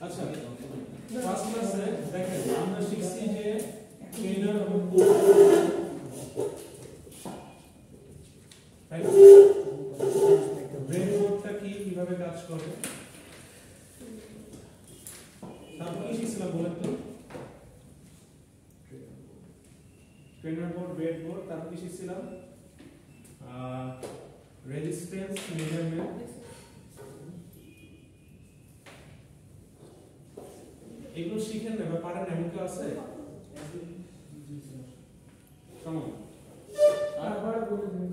আচ্ছা ফার্স্ট ক্লাসে দেখেন আমরা শিখছি যে ট্রেনার এবং কোচ তাই না ব্রেডবোর্ডটা কি কিভাবে কাজ করে তারপর কি শিখছিলাম বলেন তো ট্রেনার বোর্ড ব্রেডবোর্ড তারপর কি শিখছিলাম রেজিস্ট্যান্স মেজারমেন্ট এগুলো শিখেন না বা পারেন এমন কেউ আছে কেমন আবার বলে দিন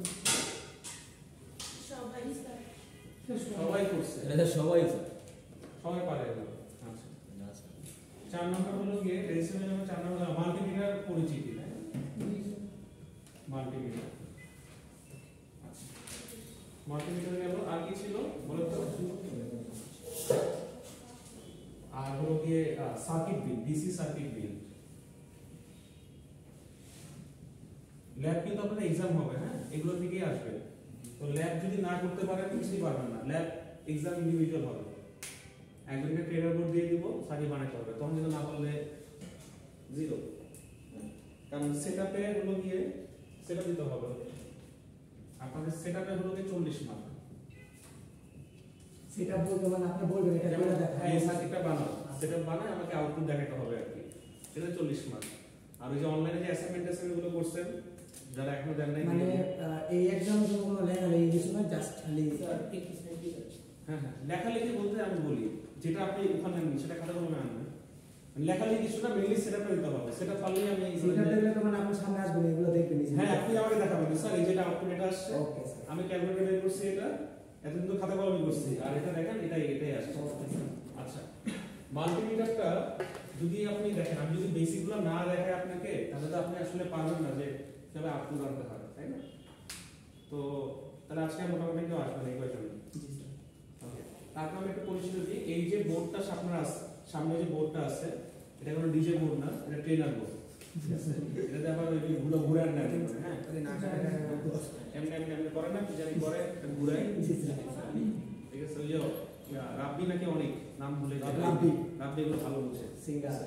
সবাই করছে এটা সবাই সবাই পারে এগুলো আচ্ছা 4 নম্বর হলো গিয়ে রেজিস্ট্যান্স এবং 4 নম্বর মাল্টিমিটার পরিচিতি মাল্টিমিটার আচ্ছা মাল্টিমিটার গেল আর কি ছিল বলো তো আর হলো গিয়ে সার্কিট বিল ডিসি সার্কিট বিল ল্যাব কিন্তু আপনাদের एग्जाम হবে হ্যাঁ এগুলো থেকেই আসবে তো ল্যাব যদি না করতে পারেন কিছুই পারবেন না ল্যাব एग्जाम ইন্ডিভিজুয়াল হবে একজনকে ট্রেনার বোর্ড দিয়ে দিব সার্কিট বানাতে হবে তখন যদি না পারলে জিরো কারণ সেটআপে হলো গিয়ে সেটআপ দিতে হবে আপনাদের সেটআপে হলো গিয়ে 40 মার্ক সেটআপ বলতে মানে আপনি বলবেন এটা করে দেখা এই সার্কিটটা বানাও সেটআপ বানায় আমাকে আউটপুট দেখাতে হবে আর কি এটা 40 মার্ক আর ওই যে অনলাইনে যে অ্যাসাইনমেন্ট গুলো করছেন যারা এখনো দেন নাই মানে এই एग्जाम গুলো লেখালেখি কিছু না জাস্ট খালি হ্যাঁ হ্যাঁ লেখালেখি বলতে আমি বলি যেটা আপনি ওখানে সেটা খাতা কলমে আনবেন লেখালেখি কিছু না মেইনলি সেটআপটা দিতে হবে সেটা পারলেই আমি সেটা দেখলে তো মানে আপনার সামনে আসবে এগুলো দেখবেন হ্যাঁ আপনি আমাকে দেখাবেন স্যার এই যেটা আউটপুট এটা আসছে ওকে স্যার আমি ক্যালকুলেটর বের করছি এটা এতদিন তো খাতা কলমে করছি আর এটা দেখেন এটাই আসছে আচ্ছা মাল্টিমিটারটা যদি আপনি দেখেন আমি যদি বেসিকগুলো না দেখাই আপনাকে তাহলে তো আপনি আসলে পারবেন না যে কিভাবে আউটপুট আনতে হবে তাই না তো তাহলে আজকে মোটামুটি কেউ আসবেন এই কয়জন জি স্যার ওকে তারপর আমি একটু পরিচিত দিই এই যে বোর্ডটা সামনে যে বোর্ডটা আছে এটা কোনো ডিজে বোর্ড না এটা ট্রেনার বোর্ড এটাতে আবার ওই গুলো ঘুরার না হ্যাঁ এমনি করে না কি জানি করে ঘুরাই ঠিক আছে ওই যে রাব্বি নাকি অনেক নাম ভুলে রাব্বি এগুলো ভালো বলছে সিঙ্গার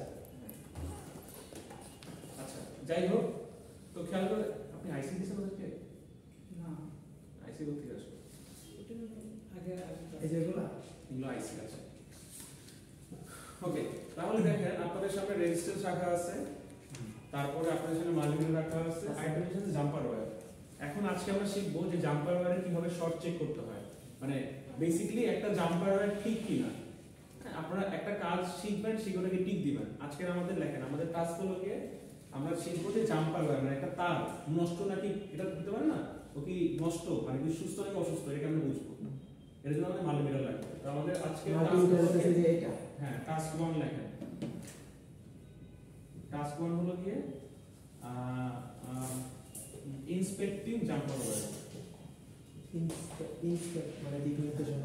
আচ্ছা যাই হোক তো খেয়াল করে আপনি আইসি দিয়েছেন ওদেরকে না আইসি করতে আসো আগে এই যেগুলো এগুলো আইসি আছে ওকে তাহলে দেখেন আপনাদের সামনে রেজিস্ট্যান্স রাখা আছে তারপরে আপনাদের সামনে মাল্টিমিটার রাখা আছে আইটেমের সাথে জাম্পার ওয়্যার এখন আজকে আমরা শিখবো যে জাম্পার ওয়্যারে কিভাবে শর্ট চেক করতে হয় মানে বেসিক্যালি একটা জাম্পার ওয়্যার ঠিক কিনা আপনারা একটা কাজ শিখবেন সেগুলোকে টিক দিবেন আজকে আমাদের লেখেন আমাদের কাজগুলোকে আমরা শিখবো যে জাম্পার ওয়্যার মানে একটা তার নষ্ট নাকি এটা বুঝতে পারেন না ও কি নষ্ট মানে কি সুস্থ নাকি অসুস্থ এটা আমরা বুঝবো এর জন্য আমাদের মাল্টিমিটার লাগবে তো আমাদের আজকে এটা হ্যাঁ টাস্ক 1 লেখেন টাস্ক 1 হলো গিয়ে ইন্সপেক্টিং জাম্পার ওয়্যার ইন্সপেক্ট মানে দিক নির্দেশনা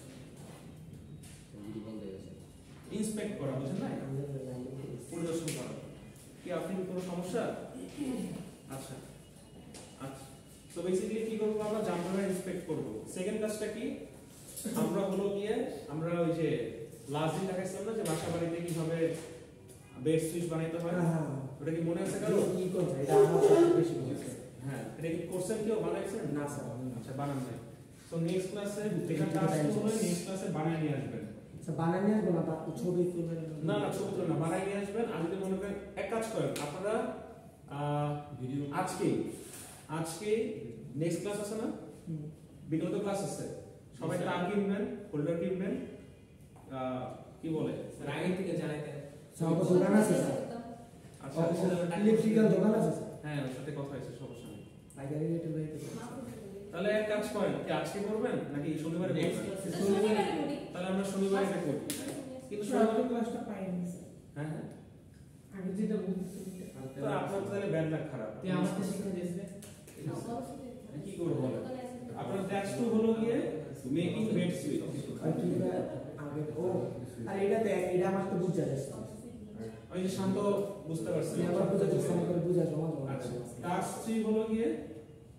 ইন্সপেক্ট করা বুঝেন না পরিদর্শন করা কি আপনি কোনো সমস্যা আচ্ছা আচ্ছা সো বেসিক্যালি কি করব আমরা জাম্পার ওয়্যার ইন্সপেক্ট করব সেকেন্ড কাজটা কি আমরা হলো গিয়ে আমরা ওই যে লাস্ট দিন দেখাইছিলাম না যে বাসা বাড়িতে কিভাবে বেড সুইচ বানাইতে হয় ওটা কি মনে আছে কারো কি করব এটা আমার সবচেয়ে বেশি মনে আছে হ্যাঁ এটা কি কোর্সের কেউ বানাইছেন না স্যার আচ্ছা বানান নাই সো নেক্সট ক্লাসে এটা টাস্ক হলো নেক্সট ক্লাসে বানায় নিয়ে আসবেন স্যার বানাই নিয়ে আসবো না তার ছবি তুলবেন না না ছবি তুলবেন না বানায় নিয়ে আসবেন আর যদি মনে করেন এক কাজ করেন আপনারা ভিডিও আজকে নেক্সট ক্লাস আছে না বিকেলে তো ক্লাস আছে সবাই তার কিনবেন হোল্ডার কিনবেন কি বলে আগে থেকে জানাইতে স্যার দোকান আছে স্যার আচ্ছা ইলেকট্রিক্যাল দোকান আছে স্যার হ্যাঁ ওর সাথে কথা হয়েছে সমস্যা নেই পাইকারি রেটে লইতে তাহলে এক কাজ করেন কি আজকে করবেন নাকি শনিবারে করবেন তাহলে আমরা শনিবারে এটা করি কিন্তু শনিবারে ক্লাসটা পাইনি স্যার হ্যাঁ হ্যাঁ আমি যেটা বলছি তো আপনার তাহলে ব্যাড লাগ খারাপ তে আমাকে শিক্ষা দিয়েছে কি করব বলেন আপনার ট্যাক্স 2 হলো গিয়ে মেকিং বেড সুইচ আগে ও আর এটা আমার তো বুঝা যাচ্ছে ওই যে শান্ত বুঝতে পারছেন আমার বুঝা যাচ্ছে আমার বুঝা জমা আচ্ছা টাস্ক 3 হলো গিয়ে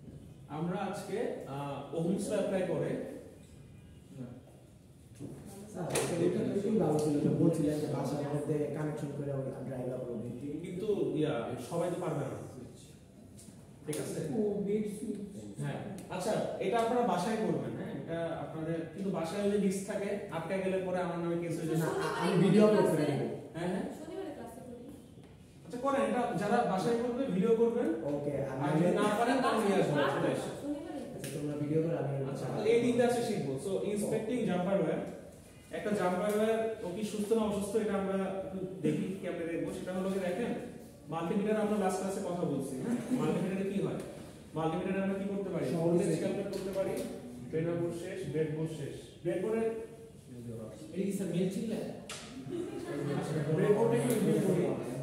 আমরা আজকে ওহমস ল অ্যাপ্লাই করে স্যার এটা তো ভালো ছিল যে বলছিলেন যে বাসার মধ্যে কানেকশন করে ওই ড্রাইভার করবে কিন্তু সবাই তো পারবে না, ঠিক আছে? হ্যাঁ, আচ্ছা, এটা আপনারা বাসায় করবেন। হ্যাঁ, এটা আপনাদের কিন্তু বাসায় যদি ডিস্ক থাকে আটকে গেলে পরে আমার নামে কেস হয়ে যাবে। আমি ভিডিও আপলোড করে দেব। হ্যাঁ হ্যাঁ, আচ্ছা করেন, এটা যারা বাসায় করবে ভিডিও করবেন। ওকে, আর যদি না পারেন তাহলে নিয়ে আসবেন, চলে আসে। আচ্ছা তোমরা ভিডিও করে আমি আচ্ছা, এই দিকটা আছে শিখবো। সো ইন্সপেক্টিং জাম্পার ওয়্যার, একটা জাম্পার ওয়্যার ও কি সুস্থ না অসুস্থ এটা আমরা একটু দেখি, কেমনে দেখবো। সেটা হলো কি দেখেন, মাল্টিমিটার আমরা লাস্ট ক্লাসে কথা বলছি। হ্যাঁ, মাল্টিমিটারে কি হয়? মাল্টিমিটারে আমরা কি করতে পারি? ভোল্টেজ ক্যালকুলেট করতে পারি। ব্রেডবোর্ড শেষ, ব্রেডবোর্ড শেষ। ব্রেডবোর্ডের এই কি স্যার মেল ছিল? ব্রেডবোর্ডে কি ইউজ করি?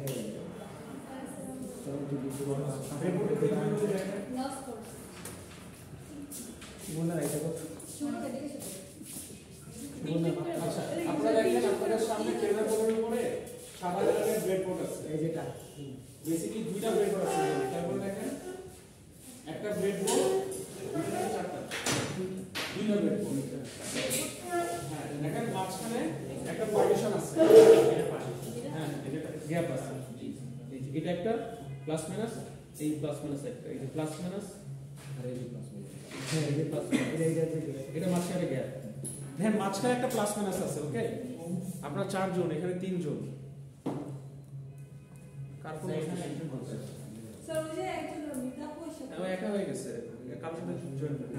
ব্রেডবোর্ডে কি ইউজ করি দেখেন। মনে রাখতে কত আচ্ছা, আপনারা দেখেন আপনাদের সামনে টেবিলের উপরে সাদা কালারের ব্রেডবোর্ড আছে। এই যেটা বেসিক্যালি দুইটা ব্রেডবোর্ড আছে। তারপরে দেখেন একটা ব্রেডবোর্ড, দুইটা চারটা, দুইটা ব্রেডবোর্ড। হ্যাঁ, দেখেন মাঝখানে একটা পার্টিশন আছে। হ্যাঁ, এটা গ্যাপ আছে। এটা একটা প্লাস মাইনাস, এই প্লাস মাইনাস একটা, এই যে প্লাস মাইনাস আর এই যে প্লাস মাইনাস। হ্যাঁ, এই যে প্লাস এটা মাঝখানে গ্যাপ। দেখেন মাঝখানে একটা প্লাস মাইনাস আছে। ওকে, আপনারা 4 জন, এখানে 3 জন। কার কোন স্যার ওই যে একজন মিতা পয়সা একা হয়ে গেছে, কার সাথে জয়েন করতে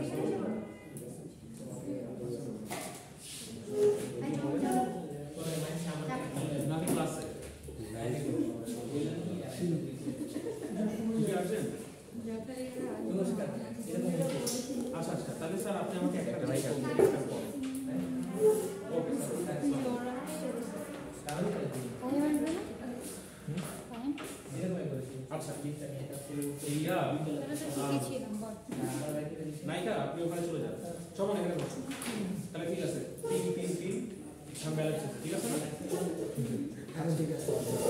নাকি ক্লাসে আচ্ছা আচ্ছা, তাহলে স্যার আপনি আমাকে একটা রাইট করুন। ওকে স্যার, আচ্ছা এইয়া নাইকা আপনি ওখানে চলে যান, চলো না এখানে বসুন। তাহলে ঠিক আছে, 3 3 3 সাম ব্যালেন্স আছে, ঠিক আছে না? হ্যাঁ ঠিক আছে।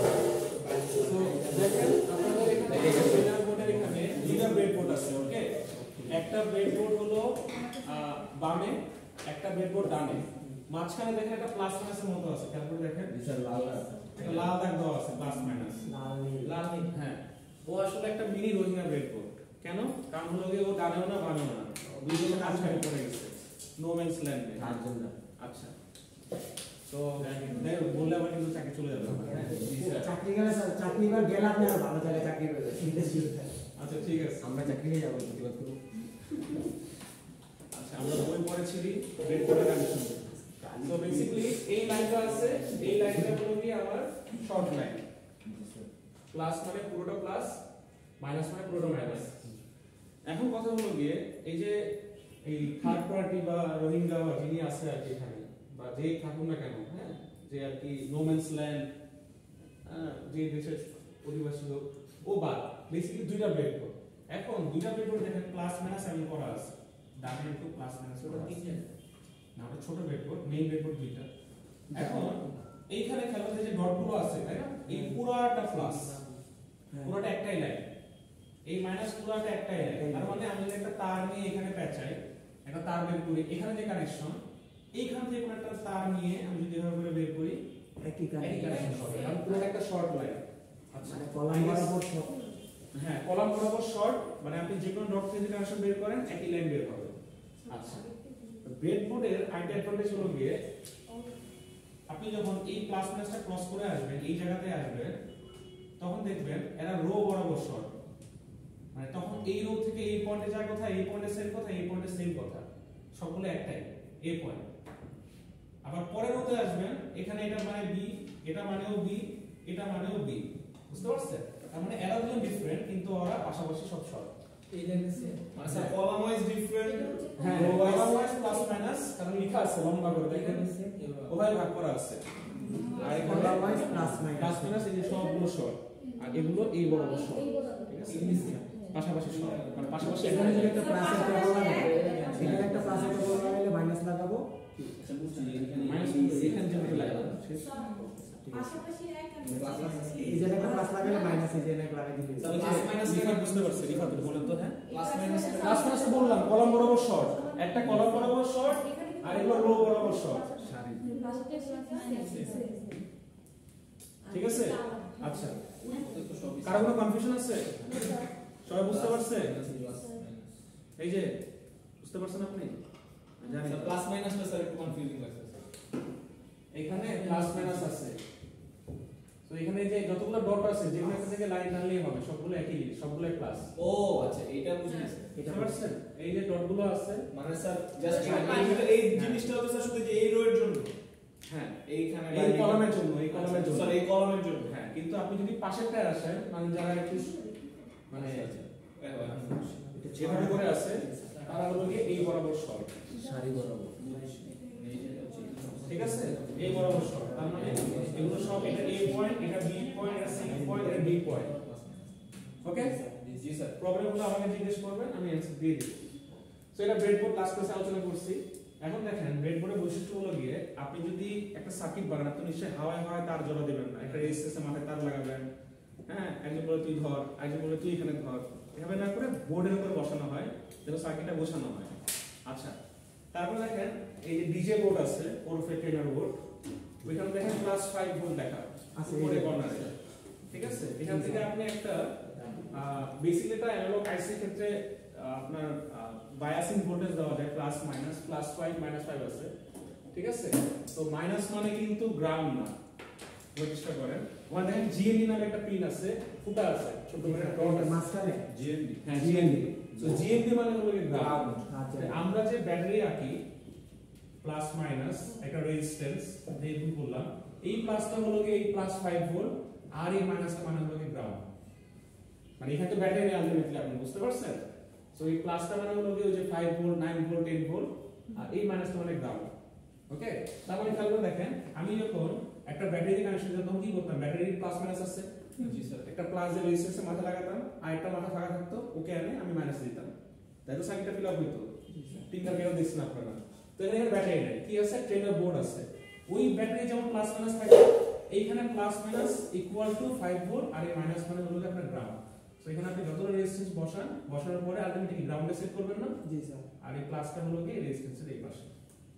তো দেখেন আপনাদের এখানে ব্রেডবোর্ডের এখানে দুইটা ব্রেডবোর্ড আছে। ওকে, একটা ব্রেডবোর্ড হলো বামে, একটা ব্রেডবোর্ড ডানে। মাঝখানে দেখেন একটা প্লাস মাইনাসের মতো আছে, খেয়াল করে দেখেন। স্যার লাল আছে। একটা লাল দাগ দেওয়া আছে, প্লাস মাইনাস লাল নীল। হ্যাঁ, ও আসলে একটা মিনি রোহিঙ্গা ব্রেডবোর্ড। কেন? কারণ হলো ও ডানেও না বামেও না, দুইজনে মাঝখানে পড়ে গেছে, নো ম্যানস ল্যান্ডে। আচ্ছা, তো বললে আবার কিন্তু চাকরি চলে যাবে। চাকরি গেলে স্যার, চাকরি এবার গেলে আপনি আর ভালো জায়গায় চাকরি পেয়ে যাবেন। আচ্ছা ঠিক আছে, আমরা চাকরি নিয়ে যাবো প্রতিবাদ করব। আচ্ছা আমরা বই পড়েছি ব্রেডবোর্ডের কন্ডিশন। তো বেসিক্যালি এই লাইনটা আছে, এই লাইনটা হলো কি আমার শর্ট লাইন। প্লাস মানে পুরোটা প্লাস, মাইনাস মানে পুরোটা মাইনাস। এখন কথা হলো গিয়ে এই যে এই থার্ড পার্টি বা রোহিঙ্গা বা যিনি আছে আর কি এখানে, বা যেই থাকুন না কেন, হ্যাঁ, যে আর কি নো ম্যানস ল্যান্ড, যে দেশের অধিবাসী হোক, ও বাদ বেসিক্যালি দুইটা ব্রেডবোর্ড। এখন দুইটা ব্রেডবোর্ড দেখেন প্লাস মাইনাস এমন করা আছে, ডানে একটু প্লাস মাইনাস করা আছে। না, ওটা ছোট ব্রেডবোর্ড, মেইন ব্রেডবোর্ড দুইটা। এখন এইখানে খেলা যে ডটগুলো আছে, তাই না, এই পুরোটা প্লাস, পুরোটা একটাই লাইন, এই মাইনাস পুরোটা একটাই লাইন। তার মানে আমি যদি একটা তার নিয়ে এখানে পেঁচাই, একটা তার বের করি, এখানে যে কানেকশন, এইখান থেকে কোনো একটা তার নিয়ে আমি যদি এভাবে করে বের করি, একই কানেকশন হবে, কারণ পুরো একটা শর্ট লাইন। আচ্ছা, মানে কলাম বরাবর সব। হ্যাঁ, কলাম বরাবর শর্ট, মানে আপনি যে কোনো ডট থেকে কানেকশন বের করেন একই লাইন বের হবে। আচ্ছা, ব্রেডবোর্ডের আরেকটা অ্যাডভান্টেজ হলো গিয়ে আপনি যখন এই প্লাস মাইনাসটা ক্রস করে আসবেন, এই জায়গাতে আসবেন, তখন দেখবেন এরা রো বরাবর শর্ট, মানে তখন এই রো থেকে এই পয়েন্টে যাওয়ার কথা, এই পয়েন্টে সেম কথা, এই পয়েন্টে সেম কথা, সবগুলো একটাই এই পয়েন্ট। আবার পরের রোতে আসবেন, এখানে এটা মানে বি, এটা মানেও বি, এটা মানেও বি, বুঝতে পারছেন? তার মানে এরা দুজন ডিফারেন্ট কিন্তু ওরা পাশাপাশি সব শর্ট। এই দেখেছে আচ্ছা, কলাম ওয়াইজ ডিফারেন্ট, হ্যাঁ কলাম ওয়াইজ প্লাস মাইনাস, কারণ লেখা আছে লম্বা করে, দেখেন ওভাবে ভাগ করা আছে। আর এখানে column wise plus minus. Plus minus এই যে সবগুলো শর্ট, আর এগুলো এই বরাবর শর্ট, ঠিক আছে, পাশাপাশি শর্ট, মানে পাশাপাশি। এখানে যদি একটা প্লাস একটা বললাম, এখানে একটা প্লাস একটা বললাম হলে মাইনাস লাগাবো, মাইনাস এখানে যেটা লাগাবো পাশাপাশি এক আর এই যে একটা প্লাস লাগালে মাইনাস এই যে একটা লাগাই দিলে তাহলে প্লাস মাইনাস এটা বুঝতে পারছেন? রিফাত বলেন তো। হ্যাঁ, প্লাস মাইনাস বললাম, কলাম বরাবর শর্ট, একটা কলাম বরাবর শর্ট, আর এগুলো রো বরাবর শর্ট, ঠিক আছে? আচ্ছা, কারো কোনো কনফিউশন আছে? সবাই বুঝতে পারছে? এই যে বুঝতে পারছেন আপনি? জানি প্লাস মাইনাসটা স্যার একটু কনফিউজিং লাগছে এখানে প্লাস মাইনাস আছে, তো এখানে যে যতগুলো ডট আছে যেখানে একটা থেকে লাইন টানলেই হবে, সবগুলো একই, সবগুলো প্লাস। ও আচ্ছা, এটা বুঝে গেছে। এটা পারছেন? এই যে ডটগুলো আছে, মানে স্যার জাস্ট এই জিনিসটা হচ্ছে স্যার শুধু যে এই রো এর জন্য, হ্যাঁ এইখানে এই কলামের জন্য, এই কলামের জন্য, স্যার এই কলামের জন্য। হ্যাঁ। কিন্তু আপনি যদি পাশেরটায় আসেন, মানে যারা একটু মানে যেভাবে করে আছে তারা হলো গিয়ে এই বরাবর সর, সারি বরাবর, ঠিক আছে? এই বরাবর সর, তার মানে এগুলো সব, এটা A পয়েন্ট, এটা B পয়েন্ট, এটা C পয়েন্ট, এটা D পয়েন্ট। ওকে? জি স্যার। প্রবলেমগুলো আমাকে জিজ্ঞেস করবেন, আমি অ্যানসার দিয়ে দিই। সো এটা ব্রেডবোর্ড লাস্ট ক্লাসে আলোচনা করছি। এখন দেখেন ব্রেডবোর্ডের বৈশিষ্ট্য হলো গিয়ে, আপনি যদি একটা সার্কিট বানান, আপনি নিশ্চয়ই হাওয়ায় হাওয়ায় তার জোড়া দিবেন না, একটা রেজিস্ট্যান্সের মাথায় তার লাগাবেন, হ্যাঁ, একজন বলে তুই ধর, একজন বলে তুই এখানে ধর, এভাবে না করে বোর্ডের উপরে বসানো হয় যেন সার্কিটটা গোছানো হয়। আচ্ছা, তারপর দেখেন এই যে ডিজে বোর্ড আছে, ওরফে ট্রেনার বোর্ড, ওইখানে দেখেন +5 ভোল্ট লেখা আছে উপরে কর্নারে, ঠিক আছে? এখান থেকে আপনি একটা বেসিক্যালি এটা অ্যানালগ আইসি ক্ষেত্রে আপনার বায়াসিং ভোল্টেজ দেওয়া যায়, প্লাস মাইনাস, +5 -5 আছে, ঠিক আছে? তো মাইনাস মানে কিন্তু গ্রাউন্ড না, চেষ্টা করেন। ওখানে দেখেন জিএনডি নামে একটা পিন আছে, ফুটা আছে, ছোট করে ডট আছে মাঝখানে জিএনডি, হ্যাঁ জিএনডি। তো জিএনডি মানে হলো গ্রাউন্ড। আচ্ছা, আমরা যে ব্যাটারি আঁকি প্লাস মাইনাস একটা রেজিস্ট্যান্স যেহেতু বললাম, এই প্লাসটা হলো কি এই +5 ভোল্ট, আর এই মাইনাসটা মানে হলো কি গ্রাউন্ড। মানে এখানে তো ব্যাটারি আলটিমেটলি আপনি বুঝতে পারছেন? সো এই প্লাসটা মানে হলো কি ওই যে 5 ভোল্ট, 9 ভোল্ট, 10 ভোল্ট, আর এই মাইনাসটা মানে গ্রাউন্ড। ওকে? তার মানে খেয়াল করে দেখেন, আমি যখন একটা ব্যাটারি কানেকশন দিতাম তখন কি করতাম? ব্যাটারির প্লাস মাইনাস আছে, জি স্যার। একটা প্লাস যে রেজিস্ট্যান্সে মাথা লাগাতাম, আর একটা মাথা ফাঁকা থাকতো, ওকে আমি মাইনাস দিতাম, তাই তো সার্কিটটা ফিল আপ হইতো। তিনটা কেন দেখছেন আপনারা? তো এখানে ব্যাটারি নাই, কি আছে? ট্রেনার বোর্ড আছে। ওই ব্যাটারি যেমন প্লাস মাইনাস থাকে, এইখানে plus minus equal to 5 volt, আর এই মাইনাস মানে হলো আপনার গ্রাউন্ড। তো এখানে আপনি যতটা রেজিস্ট্যান্স বসান, বসানোর পরে আলটিমেটলি গ্রাউন্ডে সেট করবেন না? জি স্যার। আর এই প্লাসটা হলো কি রেজিস্ট্যান্সের এই পাশে।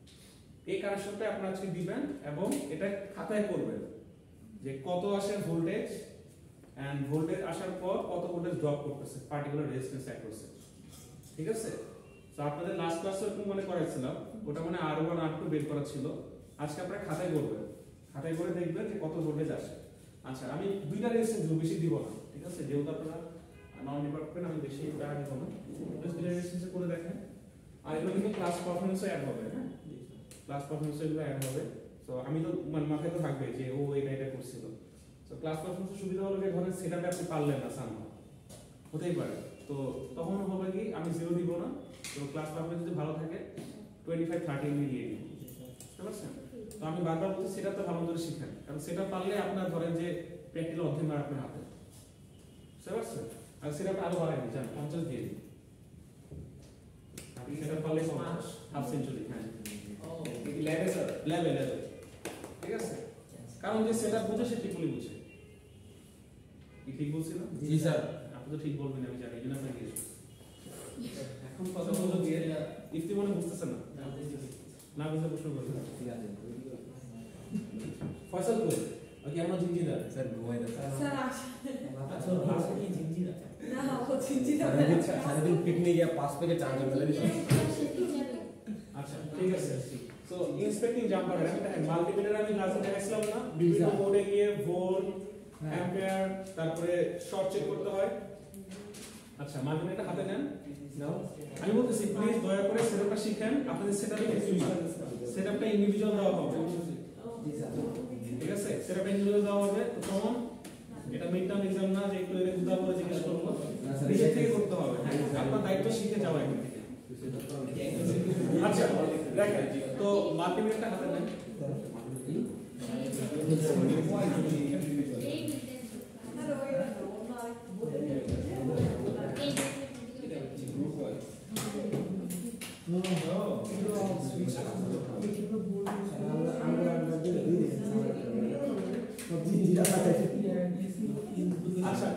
এই কানেকশনটা আপনারা আজকে দিবেন এবং এটা খাতায় করবেন যে কত আসে ভোল্টেজ, এন্ড ভোল্টেজ আসার পর কত ভোল্টেজ ড্রপ করতেছে পার্টিকুলার রেজিস্ট্যান্স অ্যাক্রসে, ঠিক আছে? তো আপনাদের লাস্ট ক্লাসে এরকম মনে করাইছিলাম, ওটা মানে R1 R2 বের করা ছিল। আজকে আপনারা খাতায় করবেন, খাতায় করে দেখবেন যে কত ভোল্টেজ আসে। আচ্ছা, আমি দুইটা রেজিস্ট্যান্স দিব, বেশি দিব না, ঠিক আছে? যেহেতু আপনারা নন ডিপার্টমেন্ট, আমি বেশি টাকা দিব না, জাস্ট দুইটা রেজিস্ট্যান্স করে দেখেন। আর এগুলো কিন্তু ক্লাস পারফরম্যান্সে অ্যাড হবে, হ্যাঁ, ক্লাস পারফরম্যান্সে এগুলো অ্যাড হবে। তো আমি তো মানে মাথায় তো থাকবে যে ও এটা করছিল। তো ক্লাস পারফরম্যান্সের সুবিধা হলো যে ধরেন সেটআপে আপনি পারলেন না, সামহাও হতেই পারে, তো তখন হবে কি আমি 0 দিব না, তো ক্লাস পারফরম্যান্স যদি ভালো থাকে 25-30 মিলিয়ে নিই, বুঝতে পারছেন? তো আমি বারবার বলছি সেটআপটা ভালো করে শিখেন, কারণ সেটআপ পারলে আপনার ধরেন যে প্র্যাকটিক্যাল অধ্যয়ন মার আপনার হাতে, বুঝতে পারছেন? আর সেটআপটা আরো বাড়াই দিই, 50 দিয়ে দিই, আপনি সেটআপ পারলে হাফ সেঞ্চুরি, হ্যাঁ ল্যাবে স্যার, লেভেল, ঠিক আছে? কারণ যে সেটআপ বুঝে সে ঠিকই বুঝে। কি ঠিক বলছিলাম? জি স্যার। আপনি তো ঠিক বলবেন, আমি জানি, এই জন্য আপনাকে জিজ্ঞেস করছি। এখন কথা বলতে গিয়ে ইফতি মনে বুঝতেছেন না, না বুঝতে প্রশ্ন করবেন, ঠিক আছে। ফয়সাল কই? ওকে আমরা জিঞ্জিদার স্যার ঘুমাই দাও স্যার। স্যার আসে আচ্ছা ভাষা কি জিঞ্জিরা? না, ও চিন্তিত না। সারাদিন পিকনিকে গিয়ে 5 প্যাকেট চার্জ মেলে দিছি। আচ্ছা ঠিক আছে। সো ইন্সপেক্টিং জাম্পার একটা মাল্টিমিটার আমি ক্লাসে দেখাইছিলাম না, বিভিন্ন বোর্ডে গিয়ে ভোল্ট, অ্যাম্পিয়ার, তারপরে শর্ট চেক করতে হয়। আচ্ছা, মাল্টিমিটার হাতে নেন, নাও আমি বলতেছি প্লিজ দয়া করে সেটআপটা শিখেন, আপনাদের সেটআপে সেটআপটা ইন্ডিভিজুয়াল দেওয়া হবে, ঠিক আছে? সেটআপটা ইন্ডিভিজুয়াল দেওয়া হবে। তো তখন এটা মিড টার্ম এক্সাম না যে একটু এর উদা করে জিজ্ঞেস করবো, নিজে থেকে করতে হবে, আপনার দায়িত্ব শিখে যাওয়া এখান থেকে। আচ্ছা দেখেন, তো মাল্টিমিটারটা হাতে নেন, আচ্ছা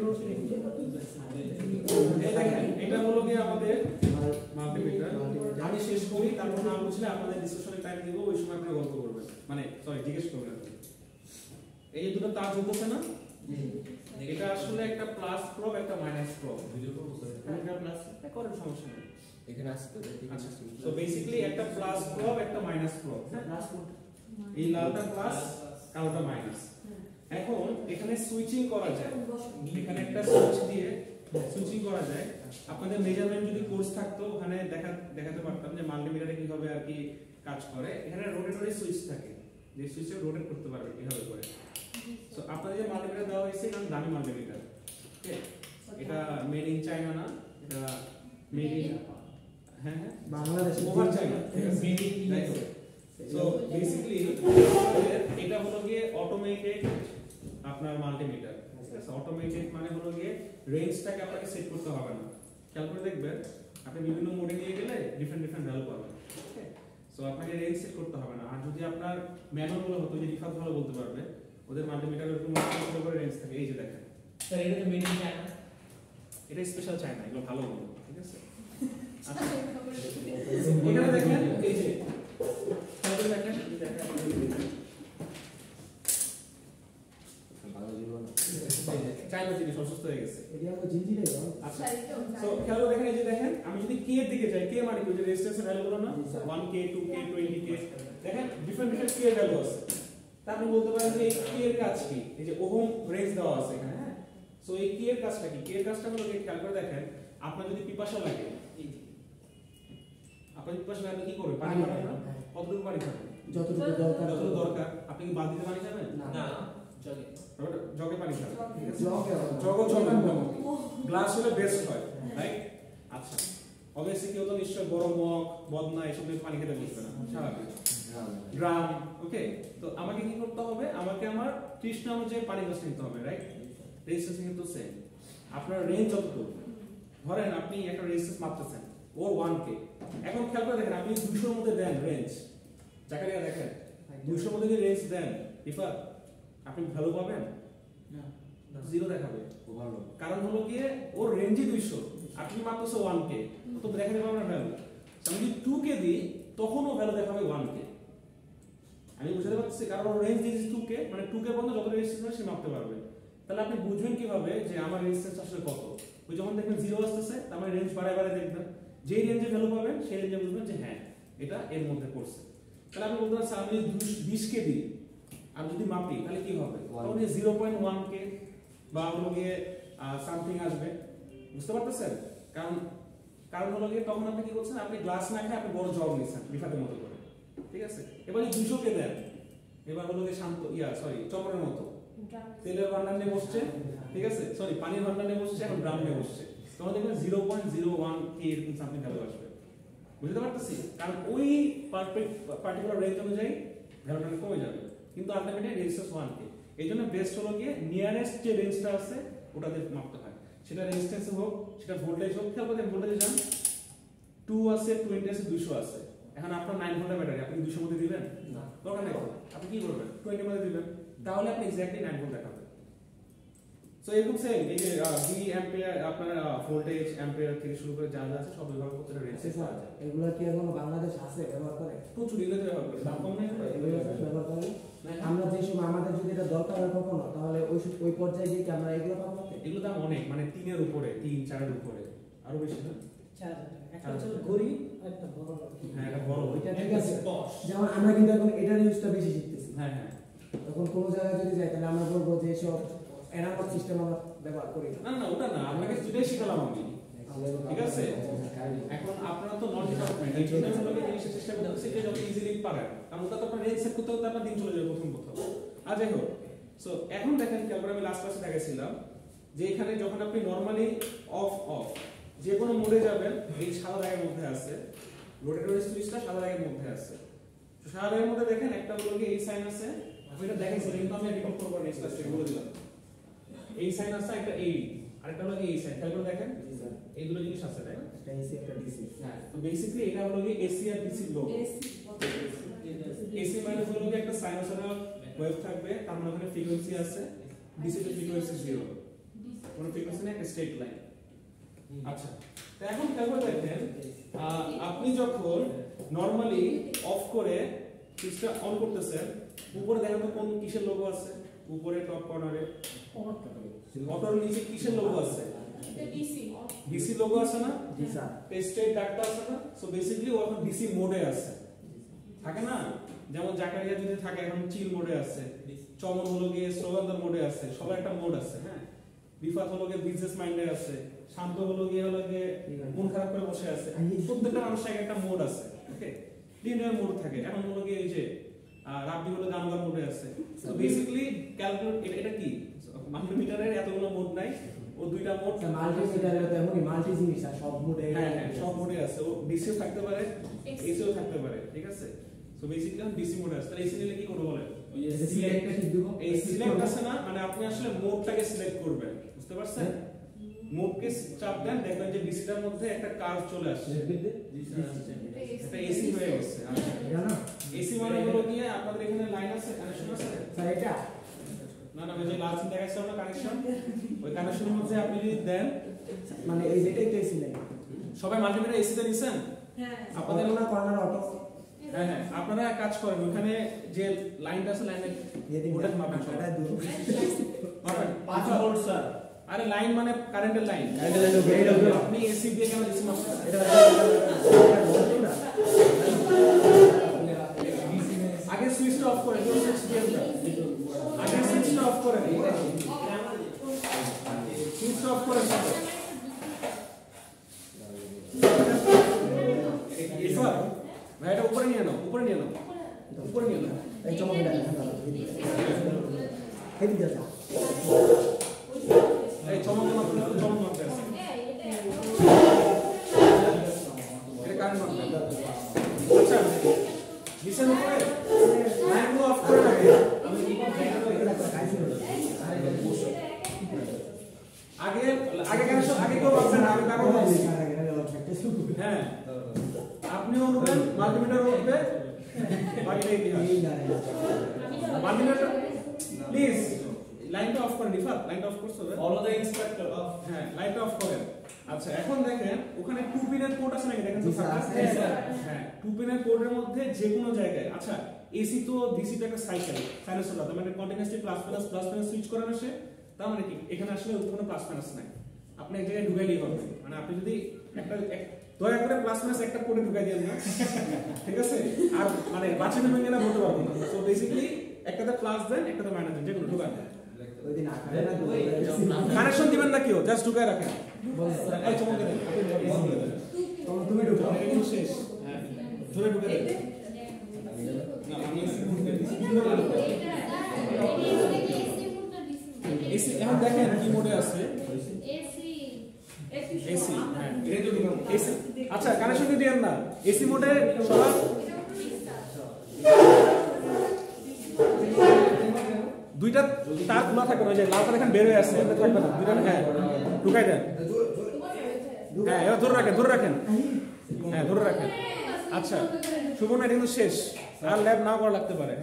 এটা হলো গিয়ে আমাদের মাল্টিমিটার। আমি শেষ করি, তারপর না বুঝলে আপনাদের ডিসকাশনের টাইম দিব, ওই সময় সময় আপনারা গল্প করবেন, মানে সরি জিজ্ঞেস করবেন আপনি। এই যে দুটো তার জ্বলতেছে না, এটা আসলে একটা প্লাস প্রব একটা মাইনাস প্রব। একটা প্লাস করেন, সমস্যা নেই। এখানে আসছে তো আচ্ছা, সো বেসিক্যালি একটা প্লাস প্রব একটা মাইনাস প্রব। প্লাস কোনটা? এই লালটা প্লাস, কালোটা মাইনাস। এখন এখানে সুইচিং করা যায়, এখানে একটা সুইচ দিয়ে সুইচিং করা যায়। আপনাদের মেজারমেন্ট যদি কোর্স থাকতো ওখানে দেখাতে পারতাম যে মাল্টিমিটারে কিভাবে আর কি কাজ করে। এখানে রোটেটরি সুইচ থাকে, যে সুইচে রোটেট করতে পারবে কিভাবে করে। সো আপনাদের যে মাল্টিমিটার দেওয়া হয়েছে এটা দামি মাল্টিমিটার, ওকে? এটা মেড ইন চায়না না, এটা মেড ইন হ্যাঁ হ্যাঁ বাংলাদেশে ওভার চায়না, ঠিক আছে? রাইট। সো বেসিক্যালি এটা হলো গিয়ে অটোমেটেড আপনার মাল্টিমিটার। অটোমেটেড মানে হলো গিয়ে রেঞ্জটাকে আপনাকে সেট করতে হবে না। খেয়াল করে দেখবেন আপনি বিভিন্ন মোডে নিয়ে গেলে ডিফারেন্ট ভ্যালু পাবেন, ওকে? সো আপনাকে রেঞ্জ সেট করতে হবে না। আর যদি আপনার ম্যানুয়াল গুলো হতো, যে রিফাত ভালো বলতে পারবে, ওদের মাল্টিমিটার এরকম করে রেঞ্জ থাকে। এই যে দেখেন, স্যার এটা তো মেড ইন চায়না। এটা স্পেশাল চায় না, এগুলো ভালো বলবো, ঠিক আছে? আচ্ছা, খবর এখানে দেখেন এই যে খেয়াল করে দেখেন, ভালো জীবন চায়না জিনিস অসুস্থ হয়ে গেছে। এটা আমরা জিঞ্জিরে দাও। আচ্ছা, সো খেয়াল করে দেখেন, এই যে দেখেন আমি যদি কে এর দিকে যাই, কে মানে কি, যে রেজিস্ট্যান্সের ভ্যালুগুলো না, 1k 2k 20k, দেখেন ডিফারেন্ট কে এর ভ্যালু আছে। তারপর বলতে পারেন যে এই কে এর কাজ কি, এই যে ওহম রেঞ্জ দেওয়া আছে এখানে, হ্যাঁ? সো এই কে এর কাজটা কি? কে এর কাজটা হলো, খেয়াল করে দেখেন, আপনার যদি পিপাসা লাগে, আপনার পিপাসা লাগলে কি করবে? পানি খাবেন না? কতটুকু পানি খাবেন? যতটুকু দরকার যতটুকু দরকার। আপনি কি বালতিতে পানি খাবেন? না জগে পানি খাবেন, ঠিক আছে? জগে জগ মোটামুটি গ্লাস হলে বেস্ট হয়, রাইট? আচ্ছা, অবভিয়াসলি কেউ তো নিশ্চয় বড় মগ বদনা এসব দিয়ে পানি খেতে বসবে না, স্বাভাবিক। Drum, okay? তো আমাকে কি করতে হবে? আমাকে আমার তৃষ্ণা অনুযায়ী পানি গ্লাস নিতে হবে, রাইট? রেজিস্ট্যান্স কিন্তু সেম। আপনার রেঞ্জ যতটুকু, ধরেন আপনি একটা রেজিস্ট্যান্স মাপতেছেন, ও 1k। এখন খেয়াল করে দেখেন, আপনি 200 এর মধ্যে দেন রেঞ্জ, জাকারিয়া দেখেন 200 এর মধ্যে যদি রেঞ্জ দেন, রিফা আপনি ভ্যালু পাবেন না জিরো দেখাবে। ভালো কারণ হলো গিয়ে ওর রেঞ্জই 200, আপনি মাপতেছো 1k, তো দেখাতে পারবে না ভ্যালু। আমি যদি 2k দিই তখনও ভ্যালু দেখাবে 1k। আমি বুঝতে পারছি, কারণ ওর রেঞ্জ দিয়েছে 2k, মানে 2k পর্যন্ত যত রেজিস্ট্যান্স সে মাপতে পারবে। তাহলে আপনি বুঝবেন কিভাবে যে আমার রেজিস্ট্যান্স আসলে কত? ওই যখন দেখবেন জিরো আসতেছে, তার মানে রেঞ্জ বাড়ায় বাড়ায় দেখবেন, যেই রেঞ্জে ভ্যালু পাবেন সেই রেঞ্জে বুঝবেন যে হ্যাঁ এটা এর মধ্যে পড়ছে। তাহলে আপনি বলতে পারছেন, আমি 20k দিই আর যদি মাপি তাহলে কি হবে? তখন 0.1k বা হলো গিয়ে সামথিং আসবে, বুঝতে পারতেছেন? কারণ হলো গিয়ে তখন আপনি কি করছেন, আপনি গ্লাস না খেয়ে আপনি বড় জগ নিচ্ছেন রিফাতের মতো করে, ঠিক আছে? এবার 200কে দেন, এবার হলো গিয়ে শান্ত চমরের মতো তেলের ভান্ডার নিয়ে বসছে, ঠিক আছে? পানির ভান্ডার নিয়ে বসছে, এখন ড্রাম নিয়ে বসছে, তখন দেখবেন 0.01k এরকম সামথিং ভ্যালু আসবে, বুঝতে পারতেছি? কারণ ওই পার্টিকুলার রেঞ্জ অনুযায়ী ভ্যালুটা কমে যাবে, কিন্তু আলটিমেটলি রেজিস্ট্যান্স 1k। এই জন্য বেস্ট হলো গিয়ে নিয়ারেস্ট যে রেঞ্জটা আছে ওটাতে মাপতে হয়, সেটা রেজিস্ট্যান্স হোক, সেটা ভোল্টেজ হোক। খেয়াল করে ভোল্টেজে যান, 2 আছে, 20 আছে, 200 আছে। এখন আপনার 9 ভোল্টের ব্যাটারি, আপনি 200 মধ্যে দিবেন না, দরকার নেই। আপনি কি করবেন? 20 মধ্যে দিবেন, তাহলে আপনি এক্স্যাক্টলি 9 ভোল্ট দেখাবেন। সো এরকম সেম, এই যে ভি অ্যাম্পিয়ার, আপনার ভোল্টেজ অ্যাম্পিয়ার থেকে শুরু করে যা যা আছে সব ব্যবহার করতে রেঞ্জ পাওয়া যায়। এগুলো কি এখন বাংলাদেশ আছে ব্যবহার করে? প্রচুর ইলেকট্রিক ব্যবহার করে, দাম কম নেই এগুলো ব্যবহার করে। আমরা যে সময় আমাদের যদি এটা দরকার হয় কখনো, তাহলে ওই পর্যায়ে গিয়ে কি আমরা এগুলো পাবো? এগুলো দাম অনেক, মানে 3 এর উপরে, 3-4 এর উপরে, আরো বেশি না? একটা হচ্ছে গরিব, একটা বড়। হ্যাঁ, এটা বড়, ওইটা ঠিক আছে। যেমন আমরা কিন্তু এখন এটার ইউজটা বেশি শিখতেছি। হ্যাঁ হ্যাঁ। তখন কোনো জায়গায় যদি যাই তাহলে আমরা বলবো যে এসব এনালগ সিস্টেম আমরা ব্যবহার করি না। না না, ওটা না, আপনাকে যেটাই শিখালাম আমি, ঠিক আছে? এখন আপনারা তো নন ডিপার্টমেন্ট, এই জন্য হলো জিনিসের চেষ্টা করতেছি যে যত ইজিলি পারেন, কারণ ওটা তো আপনার রেঞ্জ সেট করতে হতে আপনার দিন চলে যাবে প্রথম। আর যাই হোক, সো এখন দেখেন, খেয়াল করে আমি লাস্ট ক্লাসে দেখাইছিলাম যে এখানে যখন আপনি নরমালি অফ যে কোনো মোডে যাবেন, এই সাদা দাগের মধ্যে আছে, রোটেটরি সুইচটা সাদা দাগের মধ্যে আছে। সাদা দাগের মধ্যে দেখেন একটা হলো কি এই সাইন আছে, আমি এটা দেখাইছিলাম কিন্তু আমি রিকল করব নেক্সট ক্লাসে বলে দিলাম। এই সাইন আছে, একটা এই, আরেকটা হলো এই সাইন। খেয়াল করে দেখেন এই দুটো জিনিস আছে, তাই না? একটা এসি একটা ডিসি। হ্যাঁ, তো বেসিক্যালি এটা হলো কি এসি আর ডিসি লোড। এসি মানে হলো কি একটা সাইনোসয়েডাল ওয়েভ থাকবে, তার মানে ওখানে ফ্রিকোয়েন্সি আছে, ডিসি তে ফ্রিকোয়েন্সি 0, কোনো ফ্রিকোয়েন্সি নেই, একটা স্ট্রেট লাইন। আচ্ছা, তো এখন খেয়াল করে দেখেন, আপনি যখন নরমালি অফ করে সুইচটা অন করতেছে, উপরে দেখেন তো কোন কিসের লোগো আছে, উপরে টপ কর্নারে অটোর নিচে কিসের লোগো আছে, এটা ডিসি ডিসি লোগো আছে না, জি স্যার টেস্টেড ডাটা আছে না। সো বেসিক্যালি ও এখন ডিসি মোডে আছে, থাকে না, যেমন জাকারিয়া যদি থাকে এখন চিল মোডে আছে, চমন হলো গিয়ে স্লোগানদার মোডে আছে, সবার একটা মোড আছে। হ্যাঁ, বিফাত হলো গিয়ে বিজনেস মাইন্ডে আছে, শান্ত হলো গিয়ে মন খারাপ করে বসে আছে। প্রত্যেকটা মানুষের একটা মোড আছে, ওকে, বিভিন্ন মোড থাকে। এখন হলো গিয়ে এই যে রাব্বি হলো গান গাওয়ার মোডে আছে। তো বেসিক্যালি ক্যালকুলেট এটা কি মাল্টিমিটারের এতগুলো মোড নাই, ও দুইটা মোড। মাল্টিমিটারে তো এমনই মাল্টি জিনিস আর সব মোডে। হ্যাঁ হ্যাঁ, সব মোডে আছে। ও ডিসিও থাকতে পারে, এসিও থাকতে পারে, ঠিক আছে। সো বেসিক্যালি ডিসি মোডে আছে। তাহলে এসি নিলে কি করব বলেন? ওই যে সিলেক্টটা ঠিক দিব। এই সিলেক্ট আছে না, মানে আপনি আসলে মোডটাকে সিলেক্ট করবেন, বুঝতে পারছেন? মোডকে চাপ দেন, দেখবেন যে ডিসিটার মধ্যে একটা কার্ভ চলে আসছে, এটা এসি হয়ে গেছে। জানো এসি মানে হলো কি আপনাদের এখানে লাইন আছে, কানেকশন আছে স্যার এটা না, না ওই যে লাল সিন দেখাচ্ছে না কানেকশন, ওই কানেকশনের মধ্যে আপনি যদি দেন, মানে এই যেটাই তো এসি লাইন। সবাই মাল্টিমিটার এসি তে নিছেন হ্যাঁ আপনাদের না কর্নার অটো। হ্যাঁ হ্যাঁ, আপনারা এক কাজ করেন, ওখানে যে লাইনটা আছে লাইনে ওটা মাপেন, এটা দূর মাপেন 5 ভোল্ট স্যার। আরে লাইন মানে কারেন্টের লাইন, আপনি এসি দিয়ে কেন এসি মাপছেন? এটা আগে সুইচটা অফ করেন, সুইচ দিয়ে আগে সুইচটা অফ করেন, সুইচটা অফ করেন। এসব ভাই এটা উপরে নিয়ে নাও, উপরে নিয়ে নাও, উপরে নিয়ে নাও। এই চমকটা হেভি দাদা এই চমক মাপতে চমক মাপতে আছে, এটা কারেন্ট মাপতে। আচ্ছা নিচের উপরে লাইনগুলো অফ করে রাখেন। আগে আগে কানেকশন আগে কেউ মাপবেন না, আমি কারণ বলছি। হ্যাঁ, আপনিও উঠবেন, মাল্টিমিটার উঠবে, বাকিটা ইতিহাস। মাল্টিমিটার প্লিজ লাইনটা অফ করেন, রিফাত লাইনটা অফ করছো? Follow the inspector off. হ্যাঁ, লাইটটা অফ করেন। আচ্ছা এখন দেখেন ওখানে 2 পিনের পোর্ট আছে নাকি, দেখেন তো ফাঁকা আছে। হ্যাঁ, 2 পিনের পোর্টের মধ্যে যে কোনো জায়গায়, আচ্ছা এসি তো ডিসি তো একটা সাইকেল, সাইনোসয়েড, মানে কন্টিনিউয়াসলি প্লাস মাইনাস সুইচ করেন আসে। তার মানে কি এখানে আসলে কোনো প্লাস মাইনাস নাই, আপনি এক জায়গায় ঢুকাইলেই হবে। মানে আপনি যদি একটা দয়া করে প্লাস মাইনাস একটা পোর্টে ঢুকাই দেন না, ঠিক আছে, আর মানে বাঁচিয়ে নেবেন কিনা বলতে পারবো না। সো বেসিক্যালি একটাতে প্লাস দেন, একটাতে মাইনাস দেন, যেগুলো ঢুকান। কানেকশন দিবেন না কেউ, জাস্ট ঢুকায় রাখেন। এই চমকে দেন, তুমি ঢুকো শেষ। হ্যাঁ, ধরে ঢুকে দেন। না আমি এসি এখন দেখেন কি মোডে আছে, এসি। হ্যাঁ, এটা তো ঢুকান এসি। আচ্ছা কানেকশন দিয়ে দেন না, এসি মোডে সবাই দুইটা তার খোলা থাকবে, ওই যে লাল তার এখানে বের হয়ে আসছে, এটা থাকবে না দুইটা। হ্যাঁ ঢুকাই দেন। হ্যাঁ এবার ধরে রাখেন, ধরে রাখেন, হ্যাঁ ধরে রাখেন। আচ্ছা শুভন এটা কিন্তু শেষ, আর ল্যাব না করা লাগতে পারে।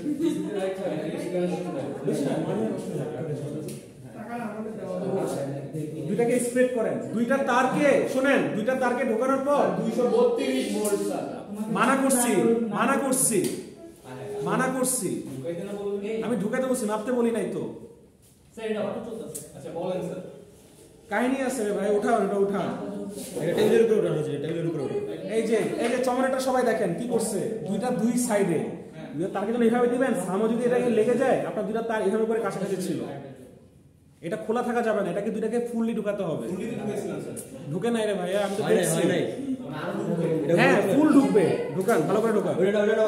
দুইটাকে স্প্রেড করেন, দুইটা তারকে শুনেন, দুইটা তারকে ঢোকানোর পর 232 ভোল্ট স্যার। মানা করছি, মানা করছি, মানা করছি, আমি ঢুকাতে বলছি, মাপতে বলি নাই তো। স্যার এটা অটো চলতেছে। আচ্ছা বলেন স্যার। কাহিনী আছে রে ভাই, উঠাও এটা, উঠাও। এটা টেবিলের উপরে উঠানো হয়েছে, টেবিলের উপরে উঠানো। এই যে চমড়াটা সবাই দেখেন কি করছে, দুইটা দুই সাইডে তারকে যখন এইভাবে দিবেন, সামনে যদি এটা লেগে যায়, আপনার দুইটা তার এইভাবে করে কাছাকাছি ছিল, এটা খোলা থাকা যাবে না, এটাকে দুইটাকে ফুললি ঢুকাতে হবে। ঢুকে নাই রে ভাইয়া, আমি তো দেখছি। হ্যাঁ ফুল ঢুকবে, ঢুকান ভালো করে ঢুকান,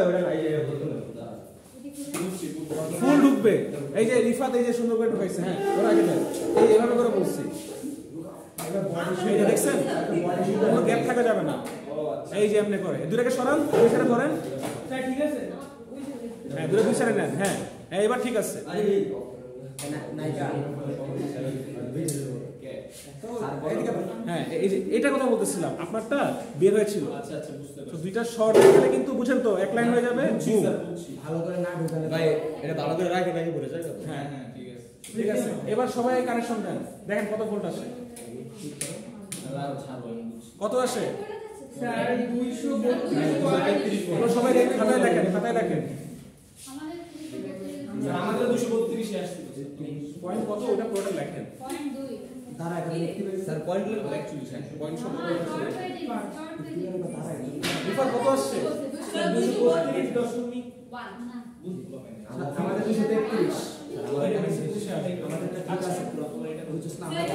ফুল ঢুকবে। এই যে রিফাত এই যে সুন্দর করে ঢুকাইছে, হ্যাঁ ওরা আগে দেন, এই এভাবে করে বলছি, এই যে দেখছেন কোনো গ্যাপ থাকা যাবে না। এই যে এমনি করে দুটাকে সরান, দুই সাইডে ধরেন, ঠিক আছে। হ্যাঁ দুটো দুই সাইডে নেন। হ্যাঁ হ্যাঁ এবার ঠিক আছে। হ্যাঁ এই যে এটা কথা বলতেছিলাম, আপনারটা বের হয়েছিল। আচ্ছা আচ্ছা বুঝতে তো দুইটা শর্ট হয়ে গেলে কিন্তু বুঝেন তো এক লাইন হয়ে যাবে। ভালো করে না ঢুকালে ভাই এটা ভালো করে রাখে নাকি পড়ে যায়। হ্যাঁ হ্যাঁ ঠিক আছে। ঠিক আছে, এবার সবাই কানেকশন দেন, দেখেন কত ভোল্ট আসে, কত আসে। স্যার 232 তোমরা সবাই খাতায় লেখেন আমাদের আমাদের 232 এ আসছে পয়েন্ট কত ওটা পুরোটা লেখেন পয়েন্ট 2 তারা এখানে লিখতে পারি স্যার পয়েন্ট লিখুন অ্যাকচুয়ালি পয়েন্ট সব তারা রিফার কত আসছে 232.1 না আমাদের 233 আমাদের কাছে খুশি আছে আমাদের ঠিক আছে বুঝছ না স্যার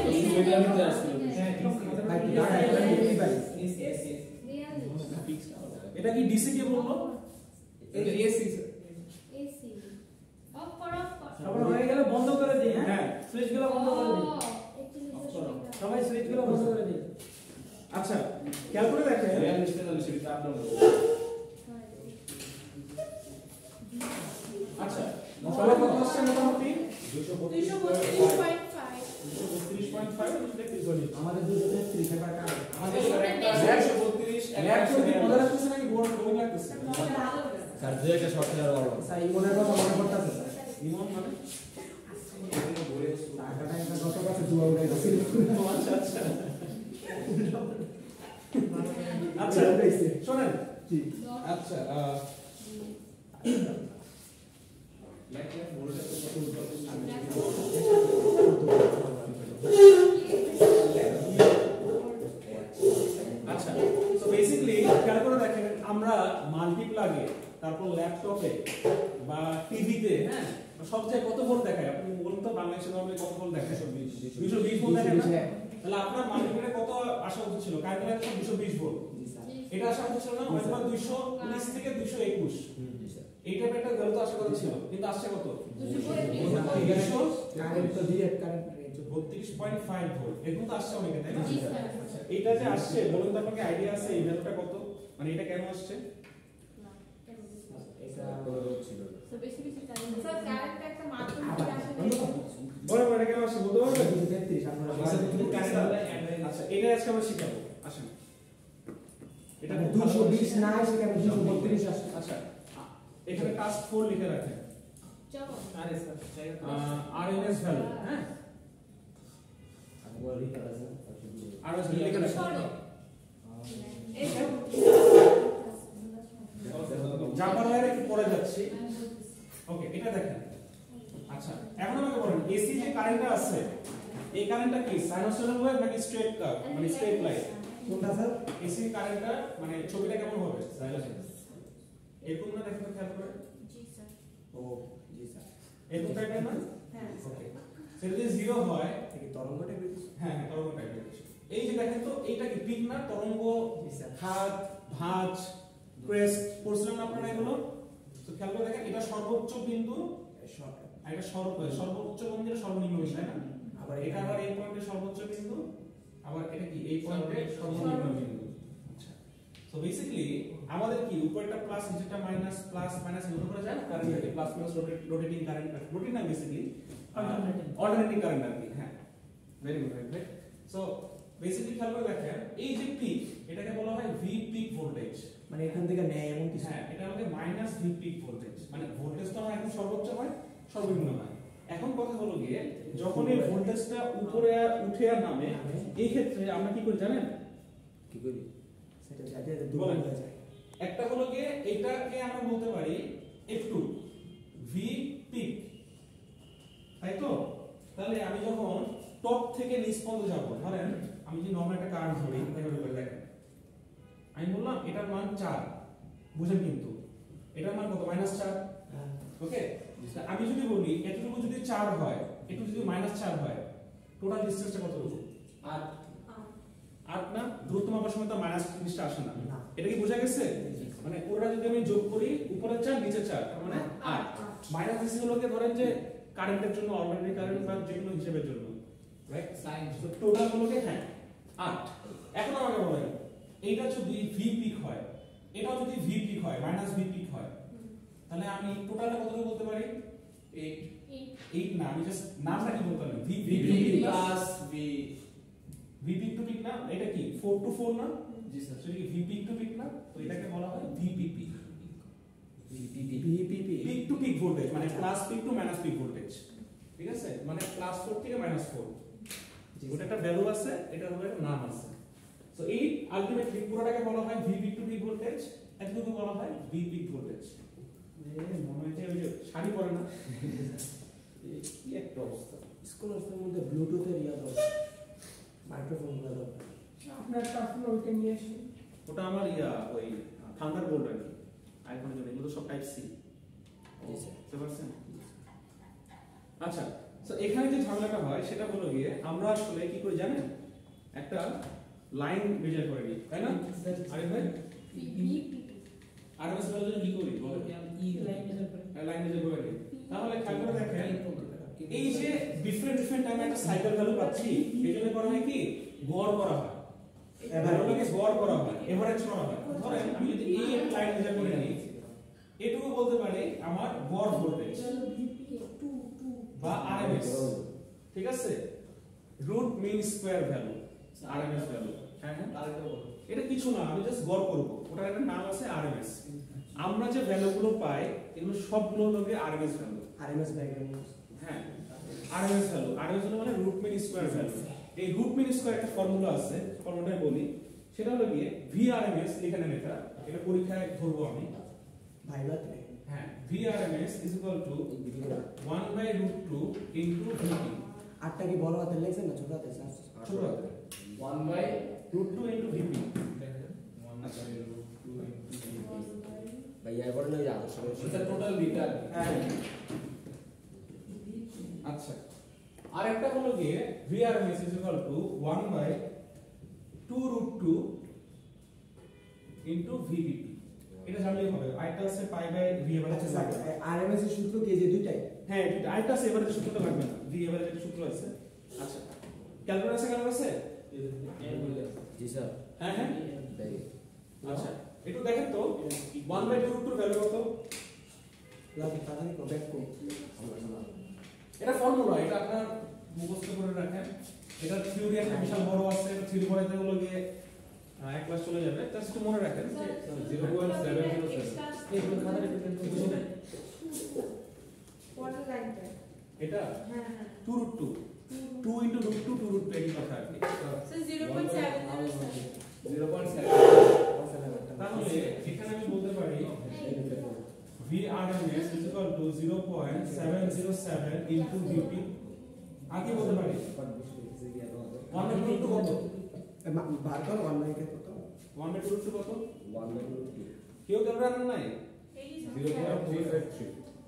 এটা কি ডিসি কে বলবো এটা এসি এসি অফ কর সবার হয়ে গেলে বন্ধ করে দিই হ্যাঁ হ্যাঁ সুইচগুলো বন্ধ করে দিই সবাই সুইচগুলো বন্ধ করে দিই আচ্ছা খেয়াল করে দেখেন রিয়াল মিস্টার সেটা আপনার আচ্ছা সবাই কত আসছে মোটামুটি 232.5 232.5 আমাদের 233 এবার কাজ আমাদের একটা 132 ল্যাব যদি মনে রাখতেছে নাকি বোর্ড লাগতেছে স্যার দুই একটা শর্ট খেলার বড় স্যার ইমনের কথা মনে পড়তাছে স্যার ইমন মানে টাকাটা একটা গত কাছে জুয়া উড়াই দিছিল আচ্ছা আচ্ছা উড়াইছে শুনেন জি আচ্ছা আচ্ছা তো বেসিক্যালি খেয়াল করে দেখেন আমরা মাল্টিপ্লাগে তারপর ল্যাপটপে বা টিভিতে হ্যাঁ সব জায়গায় কত ভোল্ট দেখায় আপনি বলুন তো বাংলাদেশে নরমালি কত ভোল্ট দেখায় 220 ভোল্ট দেখায় না? তাহলে আপনার মাল্টিপ্লাগে কত আসা উচিত ছিল কারেন্ট 220 ভোল্ট এটা আসা উচিত ছিল না হয়তো 219 থেকে 221 এইটা একটা গলত আশা কথা ছিল কিন্তু আসছে কত কারেন্ট তো ডিরেক্ট কারেন্ট 32.5 ভোল্ট এরকম তো আসছে অনেকে তাই না জি, স্যার। আচ্ছা এটা যে আসছে বলুন তো আপনাকে আইডিয়া আছে এই ভ্যালুটা কত মানে এটা কেন আসছে এটা স্যার কারেন্ট একটা মাধ্যম থেকে আসে বড় বড় কেন আসছে বলতে পারবেন 233 আপনারা আচ্ছা এটা আজকে আমরা শিখাবো আসেন এটা এটা খুব ভালো করে 220 না এসে কেন 232 আসে আচ্ছা এখানে টাস্ক 4 লিখে রাখেন চলো আরে স্যার আরএমএস ভ্যালু হ্যাঁ আরএমএস ভ্যালু লিখে রাখেন সরো জাম্পার ওয়্যার একটু পরে যাচ্ছি ওকে এটা দেখেন আচ্ছা এখন আমাকে বলেন এসি যে কারেন্টটা আছে এই কারেন্টটা কি সাইনোসয়েডাল ওয়েভ নাকি স্ট্রেট কার্ভ মানে স্ট্রেট লাইন কোনটা স্যার এসি কারেন্টটা মানে ছবিটা কেমন হবে এরকম না দেখেন খেয়াল করে জি স্যার ও জি স্যার এরকম টাইপের না হ্যাঁ ওকে সেটা যদি জিরো হয় এই তরঙ্গটা বেরিয়েছে হ্যাঁ হ্যাঁ তরঙ্গ টাইপের এই যে দেখেন তো এইটা কি পিক না তরঙ্গ জি স্যার হাত ভাঁজ ক্রেস্ট পড়ছিলেন না আপনারা এগুলো তো খেয়াল করে দেখেন এটা সর্বোচ্চ বিন্দু শর্ট আর এটা সর্বোচ্চ বিন্দু সর্বনিম্ন বিন্দু তাই না আবার এটা আবার এই পয়েন্টে সর্বোচ্চ বিন্দু আবার এটা কি এই পয়েন্টে সর্বনিম্ন বিন্দু আচ্ছা সো বেসিক্যালি আমাদের কি উপরটা প্লাস নিচেরটা মাইনাস প্লাস মাইনাস গুণ করে যায় না কারণ এটা plus minus rotating current rotating না বেসিক্যালি অল্টারনেটিং কারেন্ট আর কি হ্যাঁ very good right so basically খেয়াল করে দেখেন এই যে পিক এটাকে বলা হয় ভি পিক ভোল্টেজ মানে এখান থেকে নেয় এমন কিছু হ্যাঁ এটা হলো মাইনাস ভি পিক ভোল্টেজ মানে ভোল্টেজ তো আমার এখন সর্বোচ্চ হয় সর্বনিম্ন হয় এখন কথা হলো গিয়ে যখন এই ভোল্টেজটা উপরে উঠে আর নামে এই ক্ষেত্রে আমরা কি করি জানেন কি করি সেটা যাতে বলেন। দুর্বল হয়ে যায় একটা হলো গিয়ে এটাকে আমরা বলতে পারি একটু ভি পিক তাই তো তাহলে আমি যখন টপ থেকে নিচ পর্যন্ত যাব ধরেন আমি যদি নরমাল একটা কারেন্ট ধরি এভাবে করে দেখেন আমি বললাম এটার মান 4 বুঝেন কিন্তু এটার মান কত -4 ওকে আমি যদি বলি এতটুকু যদি 4 হয় একটু যদি -4 হয় টোটাল ডিসটেন্সটা কতটুকু 8 8 না দূরত্ব মাপার সময় তো মাইনাস জিনিসটা আসে না না। এটা কি বোঝা গেছে মানে ওটা যদি আমি যোগ করি উপরে 4 নিচে 4 তার মানে 8 মাইনাস দিস হলো কি ধরেন যে কারেন্টের জন্য অল্টারনেটিং কারেন্ট বা যে কোনো হিসাবের জন্য রাইট সাইন তো টোটাল হলো কি হ্যাঁ 8 এখন আমাকে বলেন এইটা যদি ভি পিক হয় এটাও যদি ভি পিক হয় মাইনাস ভি পিক হয় তাহলে আমি টোটালটা কতটুকু বলতে পারি 8 না আমি জাস্ট নামটা কি বলতে পারি V V V plus V V peak to peak না এটা কি 4 টু 4 না জি স্যার সেটা কি ভি পিক টু পিক না তো এটাকে বলা হয় VPP VPP peak to peak voltage মানে plus peak to minus peak voltage ঠিক আছে মানে +4 থেকে -4 ওটা একটা ভ্যালু আছে এটা হলো একটা নাম আছে সো এই আলটিমেটলি পুরোটাকে বলা হয় V peak to peak voltage, এতটুকু বলা হয় ভি পিক ভোল্টেজ। মনে হচ্ছে ওই যে শাড়ি পরে না, কি একটা অবস্থা। স্কুলের মধ্যে ব্লুটুথের ইয়া দাও, মাইক্রোফোন দাও। আপনার পার্সোনাল ওইটা নিয়ে আসুন। ওটা আমার ওই থান্ডারবোল্ট আর কি, আইফোনের জন্য। এগুলো সব টাইপ সি, বুঝতে পারছেন? আচ্ছা, তো এখানে যে ঝামেলাটা হয় সেটা হলো গিয়ে আমরা আসলে কি করি জানেন, একটা লাইন মেজার করে নিই, তাই না? আরে ভাই আরএমএস ভ্যালু কি করি বলো? লাইন মেজার করে নিই। তাহলে খেয়াল করে দেখেন, এই যে ডিফারেন্ট টাইমে একটা সাইকেল ভ্যালু পাচ্ছি, এই জন্য করা হয় কি গড় করা হয়, ভ্যালুটাকে গড় করা হয়, এভারেজ করা হয়। ধরেন আমি যদি এই একটা লাইন মেজার করে নিই, এটুকু বলতে পারি আমার গড় ভোল্টেজ বা আরএমএস, ঠিক আছে? Root mean square value, RMS value. হ্যাঁ এটা কিছু না, আমি জাস্ট গড় করব, ওটার একটা নাম আছে আরএমএস। আমরা যে ভ্যালুগুলো পাই এগুলো সবগুলো হলো আরএমএস ভ্যালু। আরএমএস ডায়াগ্রাম, হ্যাঁ আরএমএস ভ্যালু। আরএমএস ভ্যালু মানে রুট মিন স্কয়ার ভ্যালু। এই রুট মিন স্কয়ার একটা ফর্মুলা আছে, ফর্মুলাটা বলি, সেটা হলো গিয়ে ভিআরএমএস। এখানে এটা পরীক্ষায় ধরবো আমি ভাইবাতে। হ্যাঁ, VRMS is equal to 1/√2 into VP. আটটা কি বড় হাতে লেখছেন না ছোট হাতে? ছোট হাতে 1/√2 ইনটু ভিপি। ভাই এবার না যাও এটা টোটাল লিটার। হ্যাঁ, আচ্ছা। আর একটা হলো গিয়ে VRMS is equal to 1/2√2 into VP. এটা জানলেই হবে। আইটা আছে পাই বাই ভি এভারেজ। আচ্ছা স্যার, আরএমএস এর সূত্র কি যে দুইটাই? হ্যাঁ, আইটা আছে, এভারেজ সূত্রটা লাগবে না, ভি এভারেজ সূত্র আছে। আচ্ছা, ক্যালকুলেটর আছে? জি স্যার। হ্যাঁ হ্যাঁ, দেই। আচ্ছা একটু দেখেন তো 1/√2 ভ্যালু কত? লাগবে তাড়াতাড়ি কো ব্যাক কো। এটা ফর্মুলা, এটা আপনার মুখস্থ করে রাখেন। এটা থিওরি একটা বিশাল বড় আছে, এটা থিওরি পড়াইতে হলো গিয়ে এক ক্লাস চলে যাবে। জাস্ট একটু মনে রাখেন 0.707 এই খাতাটা একটু বুঝে নেন। ওয়াটার লাইনটা এটা হ্যাঁ 2√2 2 * √2 2√2 এই কথা আর কি। সো 0.7 তাহলে এখানে আমি বলতে পারি VRMS is equal to 0.707 into VP। আগে বলতে পারি 1/√2 কত? বার কর 1/2 কে কত? 1/√2 কত? 1/2 কেউ ক্যালকুলেটর রাখেন নাই? 0.353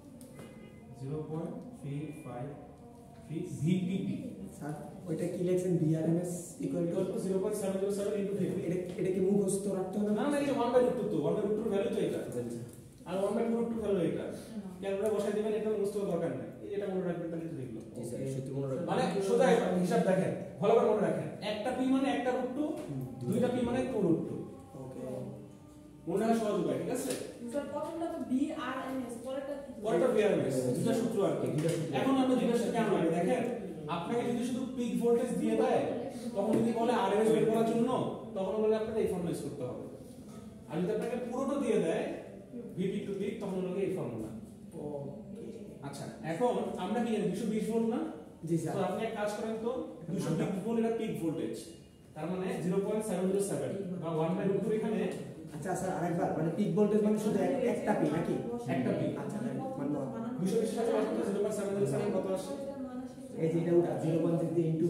0.353 VPP। স্যার ওইটা কি লিখছেন? VRMS equal to 0.707 into VP। এটা কি মুখস্থ রাখতে হবে? না না, এই যে 1/√2 তো 1/√2 ভ্যালু তো এটা, আর 1/√2 ভ্যালু এটা। ক্যালকুলেটর বসাই দিবেন, এটা মুখস্থ দরকার নাই, এটা মনে রাখবেন তাহলে তো দেখলো। জি স্যার, সূত্র মনে রাখবেন। মানে সোজা হিসাব দেখেন, ভালো করে মনে রাখেন। একটা পি মানে একটা √2, দুইটা পি মানে 2√2। ওকে, মনে রাখা সহজ উপায়, ঠিক আছে? স্যার প্রথমটা তো ভিআরএমএস, পরেরটা কি? পরেরটা ভিআরএমএস, দুটো সূত্র আর কি। এখন আমরা জিজ্ঞাসা কেন লাগে দেখেন, আপনাকে যদি শুধু পিক ভোল্টেজ দিয়ে দেয়, তখন যদি বলে আরএমএস বের করার জন্য, তখন বলে আপনাকে এই ফর্মুলা ইউজ করতে হবে। আর যদি আপনাকে পুরোটা দিয়ে দেয় ভিপি টু পিক, তখন হলো এই ফর্মুলা। ওকে। আচ্ছা, এখন আমরা কি জানি 220 ভোল্ট না? জি স্যার। তো আপনি এক কাজ করেন তো, 220 ভোল্ট এটা পিক ভোল্টেজ, তার মানে 0.707 বা 1/√2 এখানে। আচ্ছা স্যার আরেকবার, মানে পিক ভোল্টেজ মানে শুধু একটা পি নাকি? একটা পি। আচ্ছা মানবো। 220 সাথে 0.707 কত আসে? এই যে এটা ওটা 0.3 ইনটু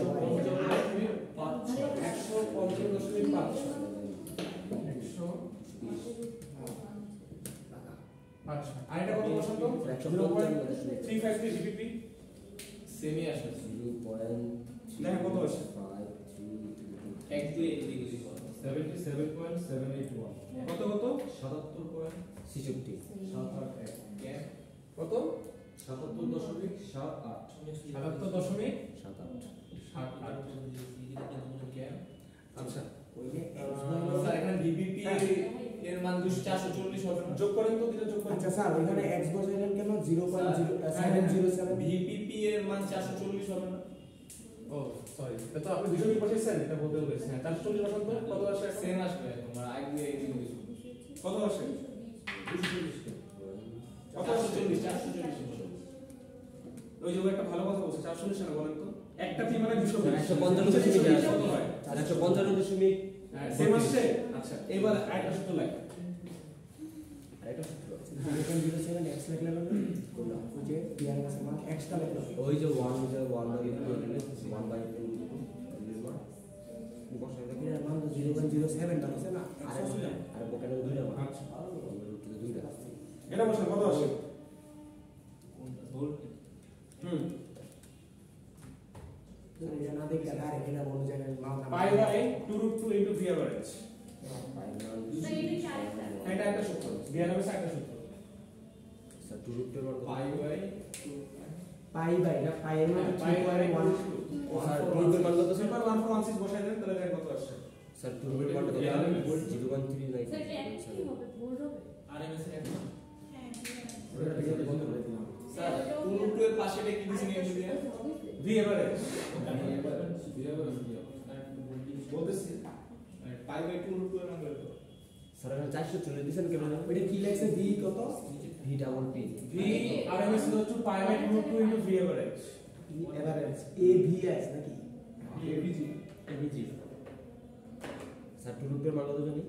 150.5 আচ্ছা, আর এটা কত বসাতো? 0.353 জিপিপি। সেমি আসে দেখেন কত আসে? 1 2 এই দিকে 77.781 কত কত? 77 কেন কত? 77.78 77.78। আচ্ছা, স্যার এখানে ভিপিপি এর মান 440 হবে না? যোগ করেন তো, দিলে যোগ করেন। আচ্ছা স্যার ওখানে x বসাইলেন কেন? 0.0707? ভিপিপি এর মান 440 হবে না? ও সরি, এটা তো আপনি 220 বসাইছেন, এটা বলতে বলেছেন। হ্যাঁ, 440 বসান তো, কত আসে? সেম আসবে তোমার আগে এই দিকে কত আসে? 240 কত আসে? 440 ওই যে ও একটা ভালো কথা বলছে, 440 না বলেন তো? একটা পি মানে 220, 150 কত হয়? 155., সেম আসছে। আচ্ছা এবার আরেকটা সূত্র লাগে। আরেকটা সূত্র আছে। 0.07 x লিখলে হবে করলাম ওই যে বিয়ার কাছে মান x টা লিখলাম ওই যে 1 বাই 2 বসাই দেখি এর মান তো 0.07 টা আছে না আর বোকানো দুইটা মান। আচ্ছা দুইটা এটা বসে কত আসে? এটা না দেখলে ডাইরেক্ট এটা বড় জায়গায় মান pi by 2√2 into V average. Sir এটা কি আরেকটা? এটা একটা সূত্র, ভি এভারেজ একটা সূত্র। স্যার 2√2 এর পাই বাই পাই বাই না পাই এর মান পাই বাই 3.1 স্যার 2 এর মান কত স্যার? সুপার 1.16 বসাই দেন তাহলে দেখেন কত আসে। স্যার 2 এর মান কত? 0.39 স্যার এটা কি হবে? ভোল্ট হবে? আরএমএস এর একটা হ্যাঁ। ওটা থেকে বন্ধ করে দিলাম স্যার 2 এর পাশে এটা কি দিছেন এখানে দিয়ে ভি এভারেজ বলতেছি। পাই বাই 2 এর মান কত? স্যার এখানে 440 দিবেন কেমন? ওটা কি লেখছে বি কত V double P V RMS equal to pi by 2√2 into V average. Average A V S নাকি এভিজি এভিজি স্যার 2√2 এর মান কত জানি?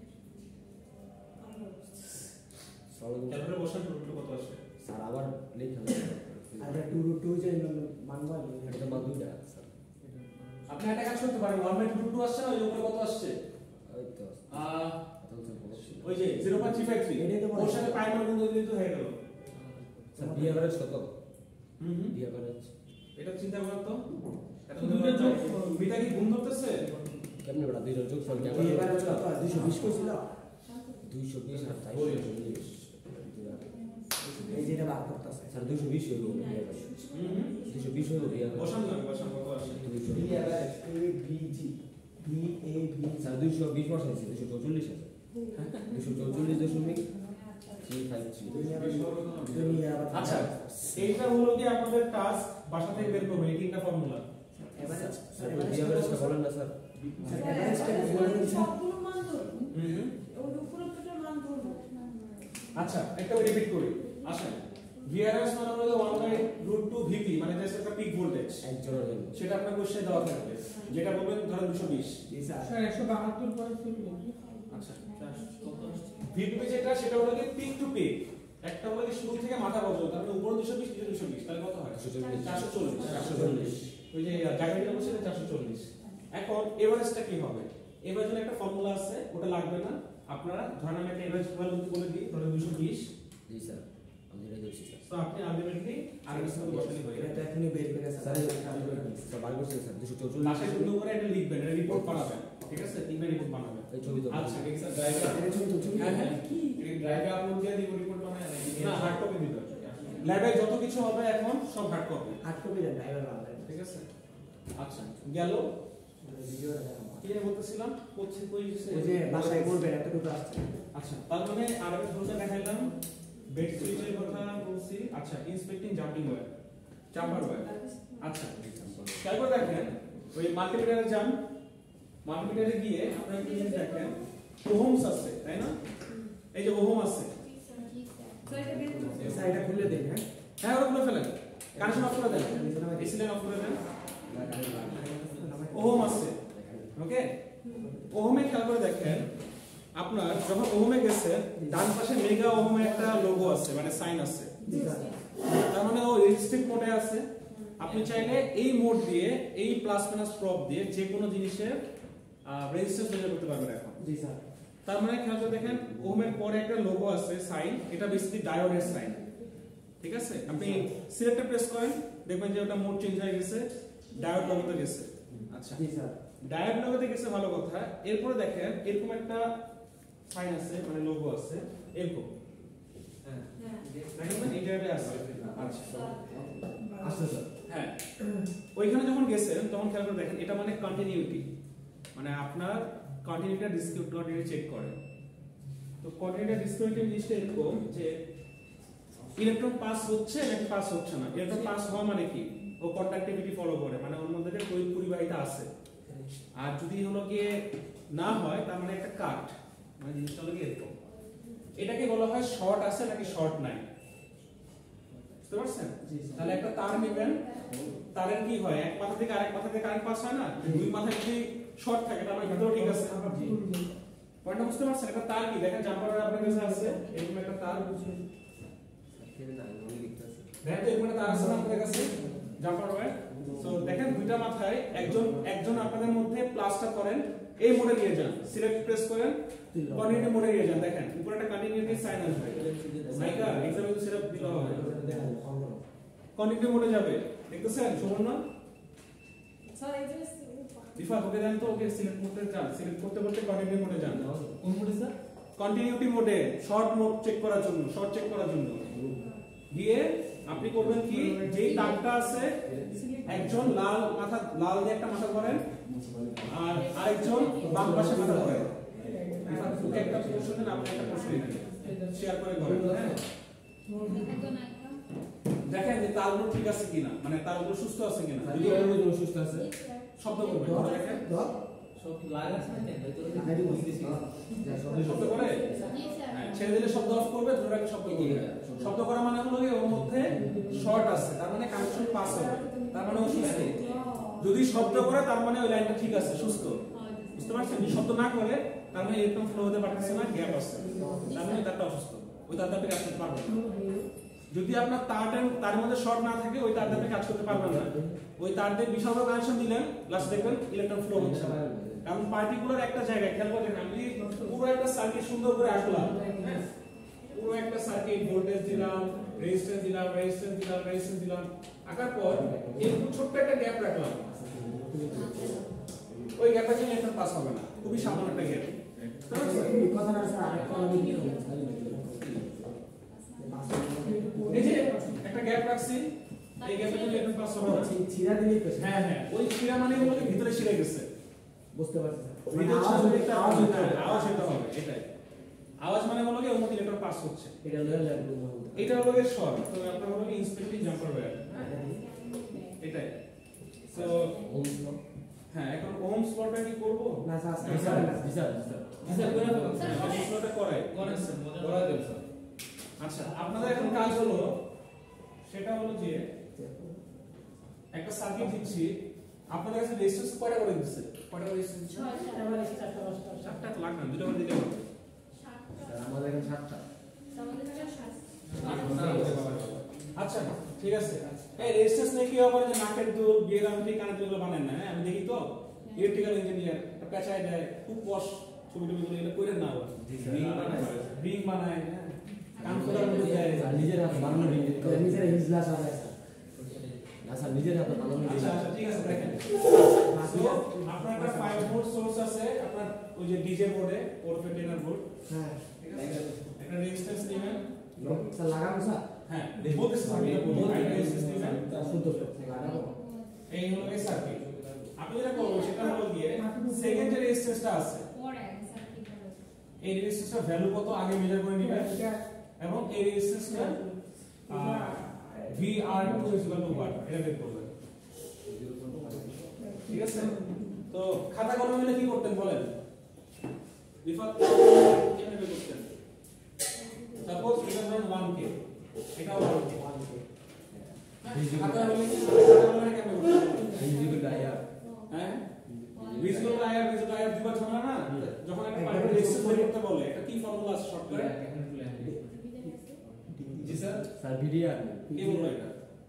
তারপরে বসান 2√2 কত আসে। স্যার আবার লেখা আর এটা 2 যে মান বল এটা তো মান দুইটা স্যার। আপনি একটা কাজ করতে পারেন, 1/2 আসছে না, ওই উপরে কত আসছে? ওই তো ওই যে 0.353 এটাই তো বলছি। ওর সাথে পাই মান গুণ দিলে তো হয়ে গেল। স্যার বি এভারেজ কত? হুম বি এভারেজ এটা চিন্তা করেন তো, এত দুইটা যোগ বিটা কি গুণ ধরতেছে? কেমনে বড় দুইটা যোগ ফল বি কেমন? এভারেজ কত 220 কইছিল 220 আর 440 এই যেটা বার করতেছে স্যার 220 হইল বি এভারেজ 220 হইল বি এভারেজ বসান না, বসান কত আসে। V average A V G V A V sir 220 বসাইছি 244 আছে 244.353 আচ্ছা এইটা হলো কি আপনাদের টাস্ক, বাসা থেকে বের করবেন, এই তিনটা ফর্মুলা। এভারেজ স্যার বি এভারেজটা বলেন না স্যার। স্যার এভারেজটা বলে দিন স্যার সবগুলো মান ধরবো। ওর উপরে দুটো মান ধরবো। আচ্ছা একটা রিপিট করি, আসেন। ভিআরএস মানে হলো 1/√2 ভিপি, মানে জাস্ট একটা পিক ভোল্টেজ, একজনের জন্য সেটা আপনার কোশ্চেনে দেওয়া থাকবে, যেটা বলবেন ধরেন 220। জি স্যার স্যার 172.3 আচ্ছা ভিপি যেটা সেটা হলো কি পিক টু পিক, একটা হলো কি শুরু থেকে মাথা পর্যন্ত, তার মানে উপরে 220 নিচে 220, তাহলে কত হয়? 440। ওই যে জায়গাটা বলছে 440। এখন এভারেজটা কি হবে? এভারেজের একটা ফর্মুলা আছে, ওটা লাগবে না। আপনারা ধরেন আমি একটা এভারেজ ভ্যালু বলে দিই, ধরেন 220। জি স্যার আমি এটা দেখছি স্যার। তো আপনি আলটিমেটলি আর কিছু বসালেই হয়ে যাবে। এটা এখনই বের করে স্যার স্যার স্যার বার করছি স্যার 244 লাস্টে সুন্দর করে এটা লিখবেন, এটা রিপোর্ট বানাবেন, ঠিক আছে? তিনটা রিপোর্ট বানাবেন। এই ছবি তো আচ্ছা ঠিক আছে ড্রাইভার এটা ছবি তো ছবি হ্যাঁ হ্যাঁ এই ড্রাইভে আপলোড দিয়ে দিব রিপোর্ট বানায় নাকি না হার্ড কপি দিবেন। ল্যাবে যত কিছু হবে এখন সব হার্ড কপি, হার্ড কপি দেন ড্রাইভার বানাবেন ঠিক আছে? আচ্ছা গেল। ভিডিওটা দেখাবো কি যেন বলতেছিলাম, কোথায় কই গেছে? ওই যে বাসায় করবেন এতটুকু আসছে আচ্ছা তার মানে আরবি ধরতে দেখাইলাম, বেড সুইচের কথা বলছি। আচ্ছা inspecting jumping wire, jumper wire. আচ্ছা খেয়াল করে দেখেন, ওই মাল্টিমিটারে যান, মাল্টিমিটারে গিয়ে আপনারা কি জিনিস দেখেন, ওহমস আছে তাই না? এই যে ওহম আছে, স্যার এটা বের করতে স্যার এটা খুলে দেন হ্যাঁ হ্যাঁ ওরা খুলে ফেলেন, কানেকশন অফ করে দেন, এসি লাইন অফ করে দেন। ওহম আছে, ওকে? ওহমে খেয়াল করে দেখেন, আপনার যখন ওহমে গেছে ডান পাশে মেগা ওহমে একটা লোগো আছে, মানে সাইন আছে, জি স্যার তার মানে ও রেজিস্ট্রিক মোডে আছে। আপনি চাইলে এই মোড দিয়ে, এই প্লাস মাইনাস প্রপ দিয়ে যে কোনো জিনিসের রেজিস্ট্যান্স মেজার করতে পারবেন এখন। জি স্যার তার মানে খেয়াল করে দেখেন, ওহমের পরে একটা লোগো আছে সাইন, এটা বেসিক্যালি ডায়োডের সাইন, ঠিক আছে? আপনি সিলেক্টে প্রেস করেন, দেখবেন যে ওটা মোড চেঞ্জ হয়ে গেছে, ডায়োড লোগোতে গেছে। আচ্ছা জি স্যার ডায়োড লোগোতে গেছে, ভালো কথা। এরপরে দেখেন এরকম একটা সাইন আছে, মানে লোগো আছে এরকম, হ্যাঁ দেখেন এইটাতে আছে। আচ্ছা আসছে স্যার হ্যাঁ, ওইখানে যখন গেছেন তখন খেয়াল করে দেখেন, এটা মানে কন্টিনিউটি, মানে আপনার কন্টিনিউটিটা ডিসকন্টিনিউটি চেক করে। তো কন্টিনিউটি ডিসকন্টিনিউটি জিনিসটা এরকম যে ইলেকট্রন পাস হচ্ছে নাকি পাস হচ্ছে না। ইলেকট্রন পাস হওয়া মানে কি, ও কন্ডাক্টিভিটি ফলো করে, মানে ওর মধ্যে যে তড়িৎ পরিবাহিতা আছে। আর যদি হলো গিয়ে না হয়, তার মানে একটা কাট, মানে জিনিসটা হলো গিয়ে এরকম। এটাকে বলা হয় শর্ট আছে নাকি শর্ট নাই, বুঝতে পারছেন? তাহলে একটা তার নেবেন, তারের কি হয়, এক মাথা থেকে আরেক মাথা থেকে কারেন্ট পাস হয় না, দুই মাথায় যদি শর্ট থাকে তার মানে ভিতরে ঠিক আছে পয়েন্টটা বুঝতে পারছেন এটা তার কি দেখেন জাম্পার ওয়্যার আপনার কাছে আছে এরকম একটা তার দেখেন তো এরকম একটা তার আছে না আপনাদের কাছে জাম্পার ওয়্যার সো দেখেন দুইটা মাথায় একজন আপনাদের মধ্যে প্লাসটা করেন এই মোডে নিয়ে যান সিলেক্ট প্রেস করেন কন্টিনিউটি মোডে নিয়ে যান দেখেন উপরে একটা কন্টিনিউটি সাইন আসবে নাইকা এক্সামে তো সিলেক্ট দিতে হবে কন্টিনিউটি মোডে যাবে দেখতেছেন সুবর্ণ স্যার এই যে রিফা ওকে দেন তো ওকে সিলেক্ট মোডে যান সিলেক্ট করতে করতে কন্টিনিউটি মোডে যান কোন মোডে স্যার কন্টিনিউটি মোডে শর্ট মোড চেক করার জন্য গিয়ে আপনি করবেন কি যেই তারটা আছে একজন লাল দিয়ে একটা মাথা করেন আর আরেকজন বাম পাশে মাথা করেন ওকে একটা প্রশ্ন দেন আপনি একটা প্রশ্ন লিখেন শেয়ার করে করেন হ্যাঁ দেখেন যে তারগুলো ঠিক আছে কিনা মানে তারগুলো সুস্থ আছে কিনা যদি ওগুলো সুস্থ আছে শব্দ করবেন দেখেন সব লাগা আছে না শব্দ করে ছেড়ে দিলে শব্দ অফ করবে ধরে রাখলে শব্দ করবে শব্দ করা মানে হলো ওর মধ্যে শর্ট আছে তার মানে কানেকশন পাস হবে তার মানে ও সুস্থ যদি শব্দ করে তার মানে ওই লাইনটা ঠিক আছে সুস্থ বুঝতে পারছেন যদি শব্দ না করে তার মানে এরকম ফ্লো হতে পারতেছে না গ্যাপ আছে তার মানে তারটা অসুস্থ ওই তারটা কাজ করতে পারবে না যদি আপনার তার মধ্যে শর্ট না থাকে ওই তারটাতে কাজ করতে পারবেন না ওই তার দিয়ে বিশাল বড় কানেকশন দিলেন লাস্ট দেখবেন ইলেকট্রন ফ্লো হচ্ছে না কারণ পার্টিকুলার একটা জায়গায় খেয়াল করেন আমি পুরো একটা সার্কিট সুন্দর করে আঁকলাম পুরো একটা সার্কিট ভোল্টেজ দিলাম রেজিস্ট্যান্স দিলাম আঁকার পর একটু ছোট্ট একটা গ্যাপ রাখলাম ওই গ্যাপটা জন্য ইলেকট্রন পাস হবে না খুবই সামান্য একটা গ্যাপ কথাটা স্যার আরেকটা আমি কি করব এই যে একটা গ্যাপ রাখছি এই গ্যাপের জন্য ইলেকট্রন পাস হবে না ছিড়া দিলেই তো হ্যাঁ ওই ছিড়া মানে হলো ভিতরে ছিড়ে গেছে বুঝতে পারছি আওয়াজ হতে হবে এটাই আওয়াজ মানে হলো কি ওর মধ্যে ইলেকট্রন পাস হচ্ছে এটা লয়ে লাগবে এটা হলো এর স্বর তো আপনার হলো ইন্সপেক্টিং জাম্পার ওয়্যার এটাই সো হ্যাঁ এখন ওহমস লটা কি করব না স্যার করে ওহমস লটা করাই করা দেব স্যার আচ্ছা আপনাদের এখন কাজ হলো সেটা হলো যে একটা সার্কিট দিচ্ছি আপনাদের কাছে রেজিস্ট্যান্স কয়টা করে দিচ্ছে কয়টা করে রেজিস্ট্যান্স 6টা তো লাগবে না দুটো করে দিলে হবে আমাদের এখানে 7টা আচ্ছা ঠিক আছে এই রেজিস্ট্যান্স নিয়ে কি হবে যে নাকের দুল বিয়ের আংটি কানের দুলগুলো বানায় না আমি দেখি তো ইলেকট্রিক্যাল ইঞ্জিনিয়ার পেঁচায় দেয় খুব পশ ছবি টবিগুলো এগুলো করে না আবার রিং বানায় কান খোলার মধ্যে দেয় নিজের হাতে বানানো নিজের হিজলা সাজায় না স্যার নিজের হাতে বানানো আচ্ছা ঠিক আছে দেখেন আপনার একটা 5 ভোল্ট সোর্স আছে আপনার ওই যে ডিজে বোর্ডে ওরফে টেনার বোর্ড হ্যাঁ ঠিক আছে একটা রেজিস্ট্যান্স নেবেন স্যার লাগাবো স্যার হ্যাঁ বলতেছি আমি রেজিস্ট্যান্স নেবেন শুনতে লাগাবো এই হলো এই সার্কিট আপনি যেটা করবেন সেটা হলো গিয়ে সেকেন্ড যে রেজিস্ট্যান্সটা আছে এই রেজিস্ট্যান্সটার ভ্যালু কত আগে মেজার করে নেবেন এবং এই রেজিস্ট্যান্সটা VR2 what এটা বের করবেন ঠিক আছে তো খাতা কলমে মিলে কি করতেন বলেন রিফাত কেমনে বের করতেন সাপোজ এটা ধরুন 1k এটাও 1k খাতা হলে কি খাতা কলমে কেমনে করতেন ভিজিবল আয়ার হ্যাঁ ভিজিবল আয়ার দুবার ঝামেলা না যখন একটা পার্টিকুলার রেজিস্ট্যান্স বের করতে বলে একটা কি ফর্মুলা আছে শর্টকাটে জি স্যার ভিডিআর কি বলবো এটা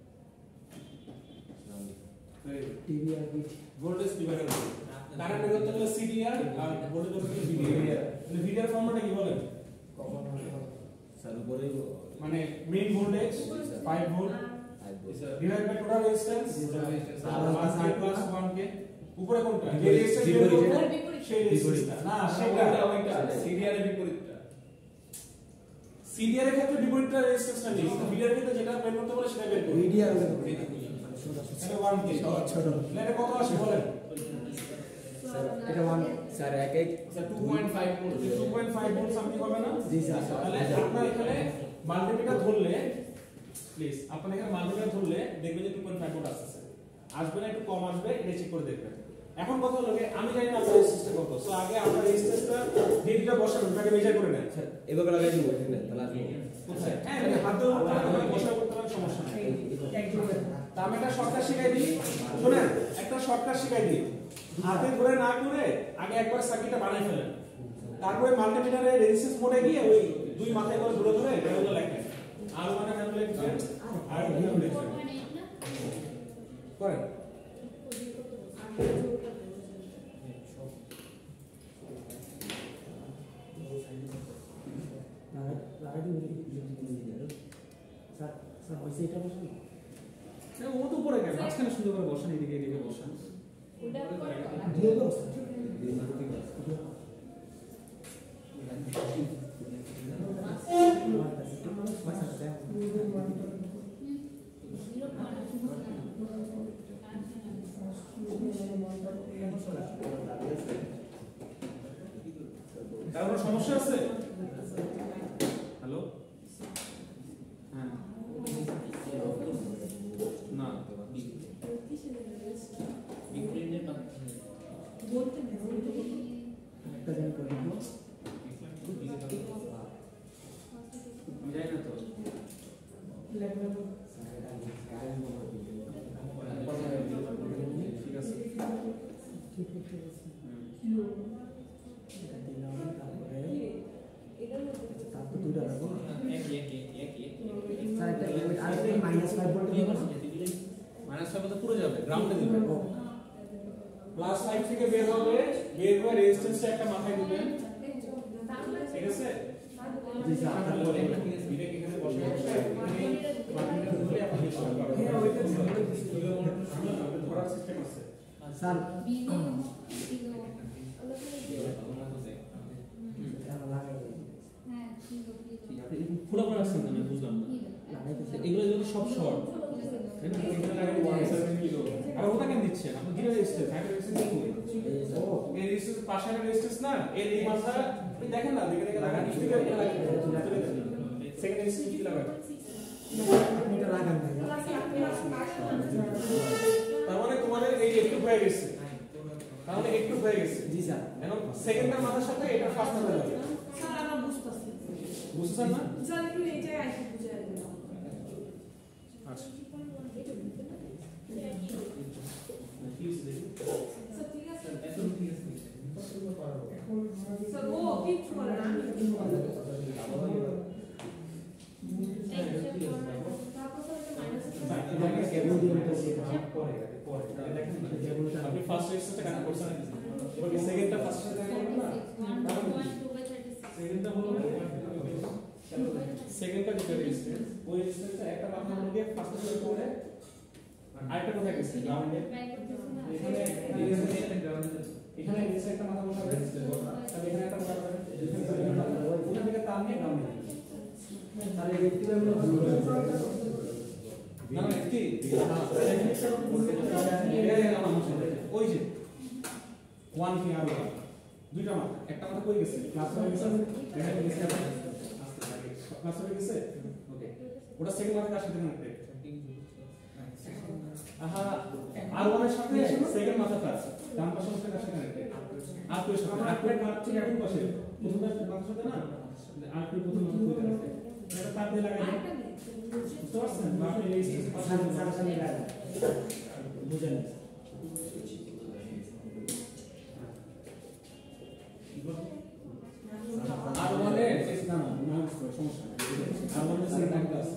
টিভি আর কি ভোল্টেজ ডিভাইডার কারেন্ট বের করতে গেলে সিডিআর আর ভোল্টেজ বের করতে ভিডিআর মানে ভিডিআর ফর্মুলাটা কি বলেন স্যার উপরে মানে main voltage 5 volt divide by total resistance R plus 1k উপরে কোনটা যে রেজিস্ট্যান্স বের করব সেই রেজিস্ট্যান্সটা না সেটা ওইটা সিডিআর এর বিপরীতটা সিডিআর এর ক্ষেত্রে বিপরীতটা রেজিস্ট্যান্সটা নেই কিন্তু ভিডিআর এর ক্ষেত্রে যেটা বের করতে বলে সেটা বের করব ভিডিও আর এটা 1k ছোট এটা কত আসে বলেন এটা 1 স্যার এক স্যার 2.5 ভোল্ট 2.5 ভোল্ট সামথিং হবে না জি স্যার তাহলে আপনার এখানে মাল্টিমিটার ধরলে প্লিজ আপনার এখানে মাল্টিমিটার ধরলে দেখবেন যে 2.5 ভোল্ট আসছে আসবে না একটু কম আসবে এটা চেক করে দেখবেন এখন কথা হলো যে আমি জানি না আপনার রেজিস্ট্যান্স কত সো আগে আপনার রেজিস্ট্যান্সটা ডিটা বসাবেন তাকে মেজার করে নেন স্যার এভাবে লাগাই দিব এখানে তাহলে আসবে কোথায় হ্যাঁ হাত দিয়ে বসা করতে পারেন সমস্যা নেই তা আমি একটা শর্টকাট শিখাই দিই শুনেন একটা শর্টকাট শিখাই দিই হাতে ধরে না করে আগে একবার সার্কিটটা বানাই ফেলেন, তারপরে মাল্টিমিটারে রেজিস্ট্যান্স মোডে গিয়ে ওই দুই মাথায় করে ধরে ধরে ভ্যালুগুলো লেখেন, আর মানে ভ্যালু লিখবেন আর ভ্যালু লিখবেন করেন। ও তো উপরে গেল, মাঝখানে সুন্দর করে বসান, এদিকে এদিকে বসান। ওটা করে কারো কোনো সমস্যা আছে? হ্যালো, হ্যাঁ না আমি জানি না তো। ঠিক আছে, -5 তো পুরো যাবে, গ্রাউন্ডে দিবেন। +5 থেকে বের হবে, বের হয়ে রেজিস্ট্যান্সটা একটা মাথায় দিবেন, ঠিক আছে? জি স্যার, তারপরে বিবেক এখানে বসে বসে এখানে বাটনটা ধরে আপনি লিখতে পারবেন। হ্যাঁ, ওইটা ধরার সিস্টেম আছে স্যার। খোলা করে আসছেন না, বুঝলাম না। এগুলো যেগুলো সব শর্ট, তাই না? এখানে লাগাই 1.7 কিলো। আর ওটা কেন দিচ্ছেন? আপনি গিরে রেজিস্ট্যান্স, হাইড্রো রেজিস্ট্যান্স কি করে? ও, এই রেজিস্ট্যান্স পাশে একটা রেজিস্ট্যান্স না, এর এই মাথা আপনি দেখেন না, দেখে দেখে লাগান, ঠিক আছে? সেকেন্ড রেজিস্ট্যান্স কি লাগান? আপনি এটা লাগান ভাইয়া। তার মানে তোমাদের এই একটু হয়ে গেছে, তাহলে একটু হয়ে গেছে। জি স্যার। এখন সেকেন্ডের মাথার সাথে এটা ফার্স্ট মাথা যাবে, স্যার আমরা বুঝতেছি। বুঝছেন না? স্যার একটু এইটাই আইসি বুঝাই দিন। আচ্ছা স্যার ঠিক আছে, স্যার ও কিছু করে না, আমি কিছু করে না। তারপর স্যার মাইনাস কেবল দিয়ে দিতেছি পরে পরে দেখেন না, আপনি ফার্স্ট রেজিস্ট্যান্সটা কানেক্ট করছেন, এবার সেকেন্ডটা ফার্স্ট সাথে কানেক্ট করবেন না, সেকেন্ডটা হলো সেকেন্ডটা যেটা রেজিস্ট্যান্স, ওই রেজিস্ট্যান্সটা একটা মাথা মধ্যে ফার্স্ট সাথে করে আরেকটা কোথায় গেছে গ্রাউন্ডে, এখানে এখানে নিচে একটা মাথা বসাবে, তাহলে এখানে একটা মাথা বসাবে, ওখান থেকে টান নিয়ে গ্রাউন্ডে তাহলে দেখতে আমরা না না কি ওই যে 1 কি আর দুইটা মাথা, একটা মাথা কই গেছে? ক্লাস হয়ে গেছে, এখানে গেছে আস্তে আস্তে ক্লাস হয়ে গেছে। ওকে, ওটা সেকেন্ড মাথা কার সাথে কানেক্টেড? আহা, আর ওয়ানের সাথে সেকেন্ড মাথাটা ডান পাশের সাথে কার সাথে কানেক্টেড? আর টু এর সাথে। আর টু এর মাথা ঠিক কোন পাশে? প্রথম মাথার সাথে না, আর টু প্রথম মাথা কই কানেক্টেড? এটা তার দিয়ে লাগাই বুঝতে পারছেন? বা আপনি এই সামনে লাগান বুঝেন। আর ওয়ানে না না না সমস্যা নেই, আর ওয়ানে সেকেন্ড মাথা আছে,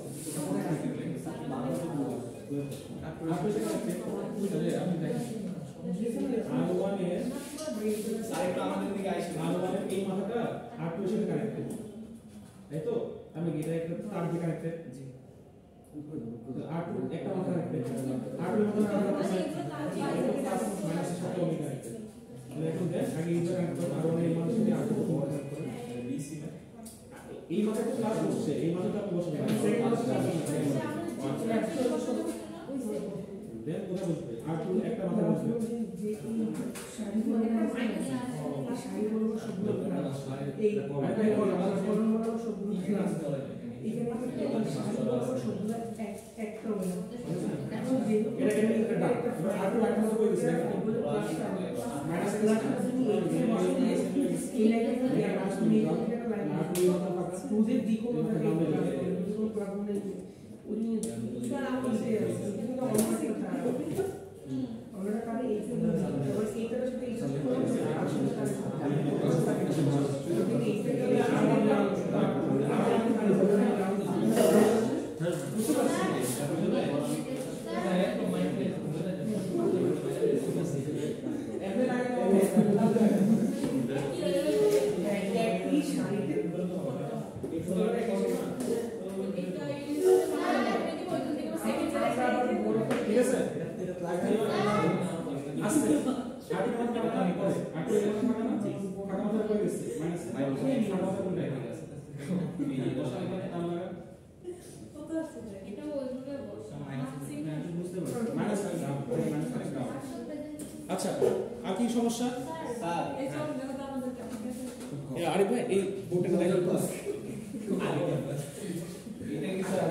আপনি সেটা তাহলে আপনি দেখেন আর ওয়ানে সাইডটা আমাদের দিকে আসে, আর ওয়ানে এই মাথাটা আর টু এর সাথে কানেক্টেড, তাই তো? আমি এটা একটা তার দিয়ে কানেক্টেড, জি আর টু একটা মাথা কানেক্টেড, আর টু মাথা মাইনাস এর সাথে ওমি কানেক্টেড। এখন দেখ আগে এইটা কানেক্ট করো, আর ওয়ানে এই মাথার সাথে আর টু কানেক্ট করো, এই মাথাটা ক্লাস করছে, এই মাথাটা আপনি বসে দেন সেকেন্ড মাথাটা দেন কোথায় বসবে? আর টু একটা মাথা বসবে, ঠিক আছে আস্তে আটি মাথা কাটা না পরে আটি মাথা কাটা না কাটা মাথা কই গেছে মাইনাস কাটা মাথা কোন জায়গায় আছে এই দশা এখানে আমরা কত আছে এটা ওইভাবে বসা বুঝতে পারছি মাইনাস গ্রাম মাইনাস গ্রাম আচ্ছা আর কি সমস্যা স্যার এই সব জায়গাটা আমাদের কাছে এই আরে ভাই এই বোর্ডটা দেখো তো এটা কি স্যার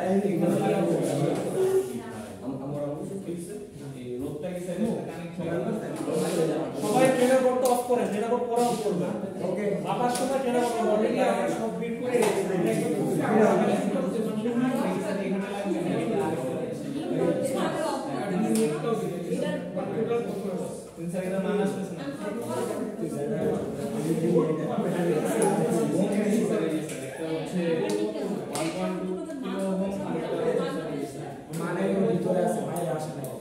আমরা এই রোডটা কি স্যার সবাই ট্রেনার বোর্ডটা অফ করেন ট্রেনার বোর্ড পরে অফ করবেন ওকে আবার সময় ট্রেনার বোর্ড অলরেডি আমরা সব বিট করে মানে ভিতরে আছে বাইরে আসে না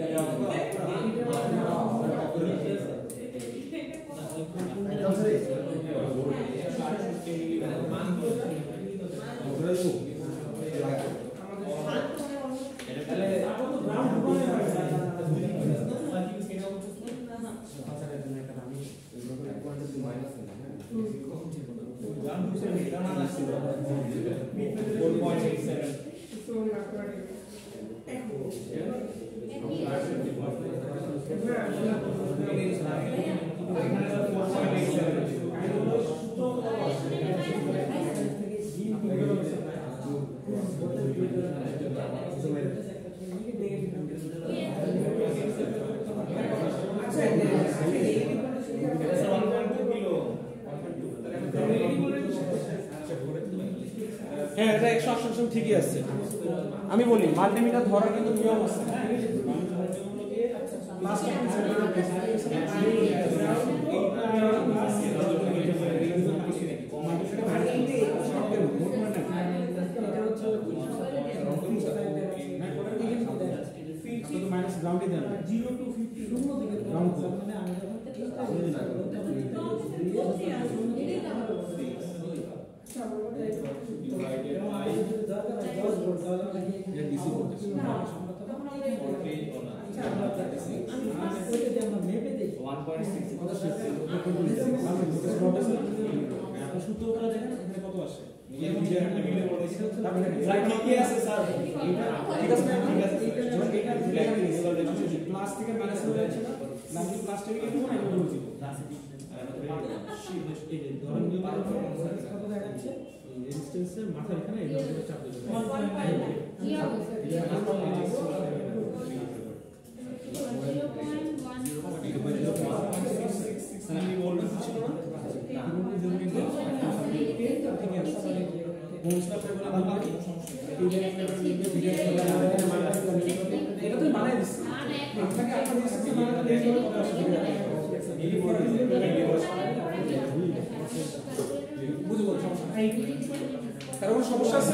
হ্যাঁ এটা 188 ঠিকই আছে আমি বলি মাল্টিমিটার ধরার কিন্তু নিয়ম আছে হ্যাঁ মাইনাস গ্রাউন্ডে দেন 0 to 50 শূন্য থেকে গ্রাউন্ড মানে আমি সূত্রটা দেখেন এখানে কত আসে প্লাস থেকে মাইনাস হয়ে যাচ্ছে না নাকি প্লাস থেকে কি না এটা বলছি ধরেন যদি কত দেখাচ্ছে রেজিস্ট্যান্সের মাথা এখানে এই ধরনের চাপ দিতে এটা তো বানাই দিচ্ছি আপনাকে আপনার হিসাবে বানাতে বুঝবো সমস্যা কারণ কোনো সমস্যা আছে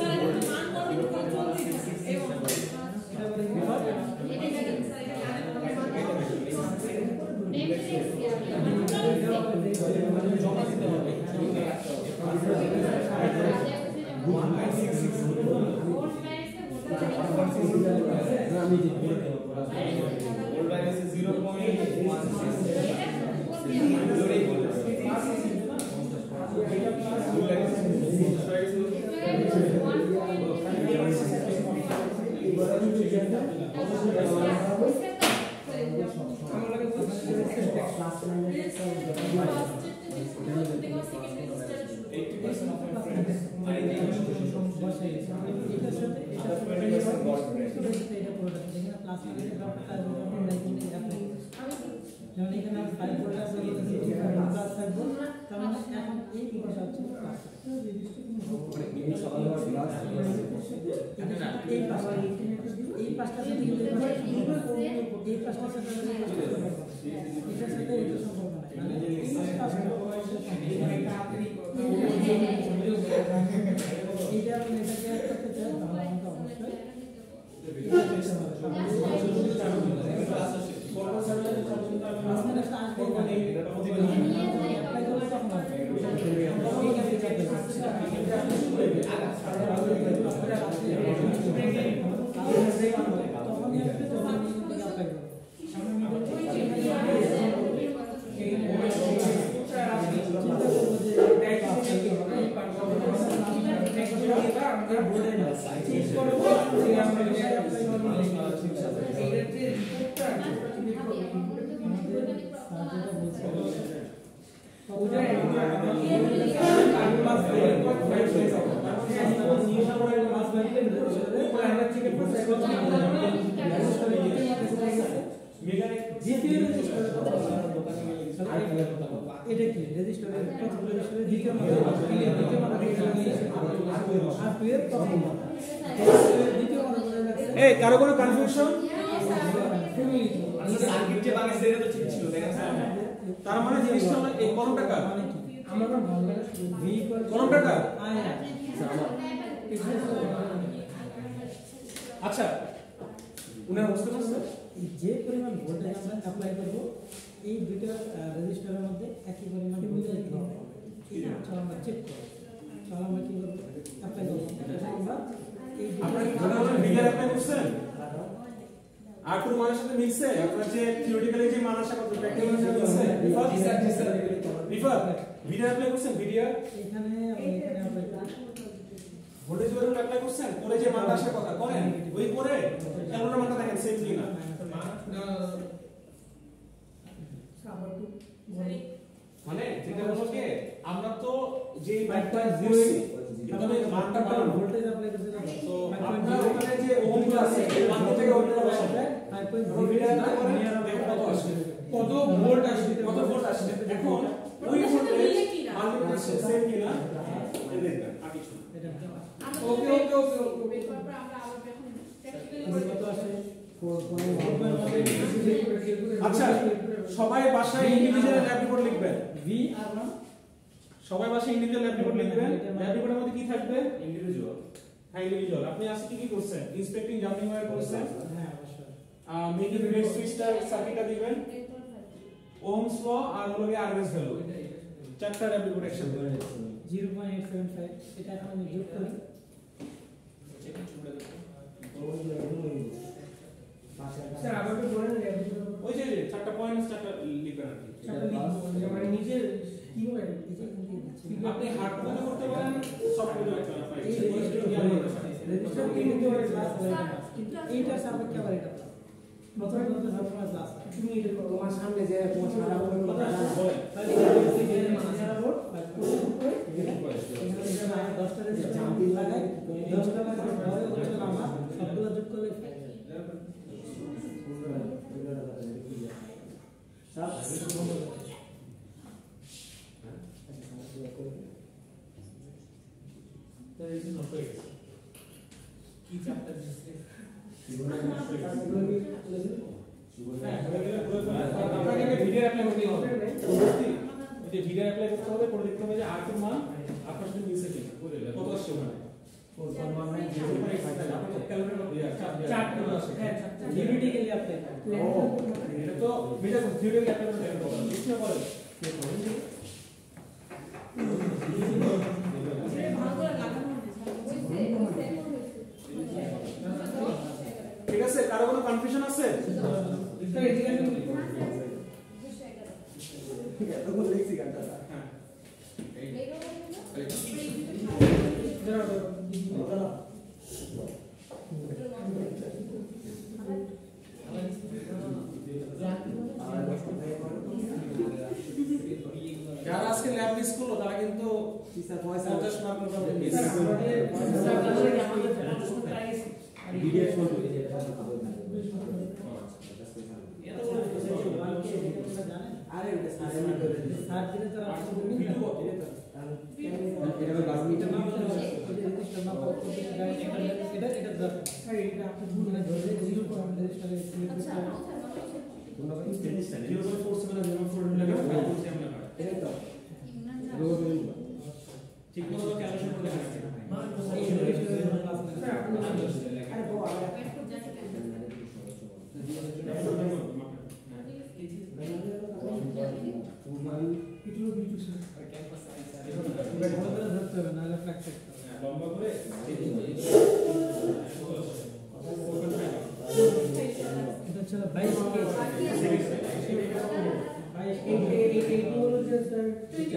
জমা দিতে হবে তখন এই অ্যাপ্লাই করলে তখন আসবে এই কাজে চাইতে পারছি তখনই আসবে তখন অ্যাপ্লাই করবে এটা কি রেজিস্টারের প্রথম রেজিস্টারের দ্বিতীয় মাত্রা দ্বিতীয় মাত্রা আর টুয়ের প্রথম মাত্রা দ্বিতীয় মাত্রা এই কারো কোনো কনফিউশন সার্কিট যে বানাইছে এটা তো ঠিক ছিল দেখেন তার মানে জিনিসটা হলো এই কলম টাকা মানে কি আমার কোন ভালো লাগে ভি কলম টাকা আয় আচ্ছা উনার বুঝতে পারছেন যে পরিমাণ ভোল্টেজ আমরা অ্যাপ্লাই করব এই দুটো রেজিস্টারের মধ্যে একই পরিমাণ ভোল্টেজ দিতে হবে চলো আমরা চেক করব চলো আমরা কি করব অ্যাপ্লাই করব আমরা এই আপনারা কি ধরে ভিডিও অ্যাপ্লাই করছেন আর কোন মানের সাথে মিলছে আপনারা যে থিওরিটিক্যালি যে মান আশা করতে প্র্যাকটিক্যালি যে মিলছে রিফাত ভিডিও অ্যাপ্লাই করছেন ভিডিও এখানে আমি এখানে অ্যাপ্লাই করব ভোল্টেজ ওয়েভেল অ্যাপ্লাই করছেন করে যে মান আশা কথা করেন ওই করে ক্যালকুলেটর মানটা দেখেন সেম কিনা মানে যেটা হলো কি আমরা তো যে বাইকটা দিচ্ছি এখানে মানটা পাবো ভোল্টেজ অ্যাপ্লাই করতে যাব তো আপনার ওখানে যে ওহমগুলো আছে এই মান থেকে ওইটা বসাবে কত ভোল্ট আসবে কত ভোল্ট আসবে এখন ওই ভোল্টেজ মাল্টিপ্লাই সেম কিনা এই দেখবেন আর কিছু ওকে ওকে ওকে ওকে আমরা আবার এখন প্র্যাকটিক্যালি কত আসে আচ্ছা সবাই বাসায় ইন্ডিভিজুয়াল ল্যাব রিপোর্ট লিখবেন ভি আর 1 সবাই বাসায় ইন্ডিভিজুয়াল ল্যাব রিপোর্ট লিখবেন ল্যাব রিপোর্টের মধ্যে কি থাকবে ইন্ডিভিজুয়াল হ্যাঁ ইন্ডিভিজুয়াল আপনি আজকে কি কি করছেন ইন্সপেক্টিং জাম্পিং ওয়্যার করছেন হ্যাঁ অবশ্যই মেকিং রেড সুইচটার সার্কিটটা দিবেন ওহমস ল আর হলো কি আরএমএস ভ্যালু চারটা ল্যাব রিপোর্ট একসাথে 0.875 এটা এখন আমি যোগ করি স্যার আবার তো বলেন ওই যে চারটা পয়েন্ট চারটা লিখবেন আর কি মানে নিজে কিভাবে আপনি হার্ড কোডে করতে পারেন সফট কোডে করতে পারেন এই রেজিস্টার কিন্তু ক্লাস কিন্তু এইটা সাপেক্ষে আবার এটা প্রথমে কিন্তু সবসময় ক্লাস তুমি এটা তোমার সামনে যে তোমার সারা বলে বলেন তাহলে এই মাঝারা বোর্ড এখানে যে 10টা রেজিস্টার জাম্পিং লাগাই 10টা লাগাই পরে হচ্ছে আমরা সবগুলো যোগ করলে কি চাপটা দিচ্ছে আপনাকে ভিডিও অ্যাপ্লাই করতে হবে যে ভিডিও অ্যাপ্লাই করতে হবে করে দেখতে হবে যে আর কোন মান আপনার সাথে মিলছে কিনা কত আসছে ওখানে থিওরিটিক্যালি অ্যাপ্লাই এটা তো ভিডিও থিওরিটিক্যালি অ্যাপ্লাই করতে হবে বুঝতে পারেন ঠিক আছে কারো কোনো কনফিউশন আছে তখন লিখছি গানটা হ্যাঁ যারা আজকে ল্যাব মিস করলো তারা কিন্তু 50 মার্ক পাবে ভিডিও শুরু আরে স্যার দিলে তো এটা বাসমিটার নাম এটা আপনি ধরে ধরে জিরো করে আমাদের রেজিস্টারে সিলেক্ট করতে হবে ঠিক মতো ক্যালকুলেশন করে এই রেজিস্টারের ক্লাস আরে বউ না 22 হলো যে স্যার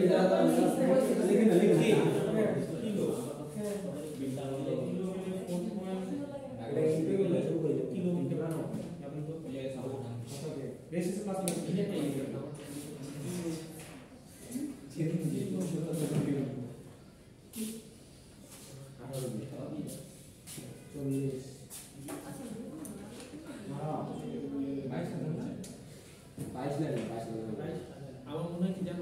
আমার মনে হয় কি জানো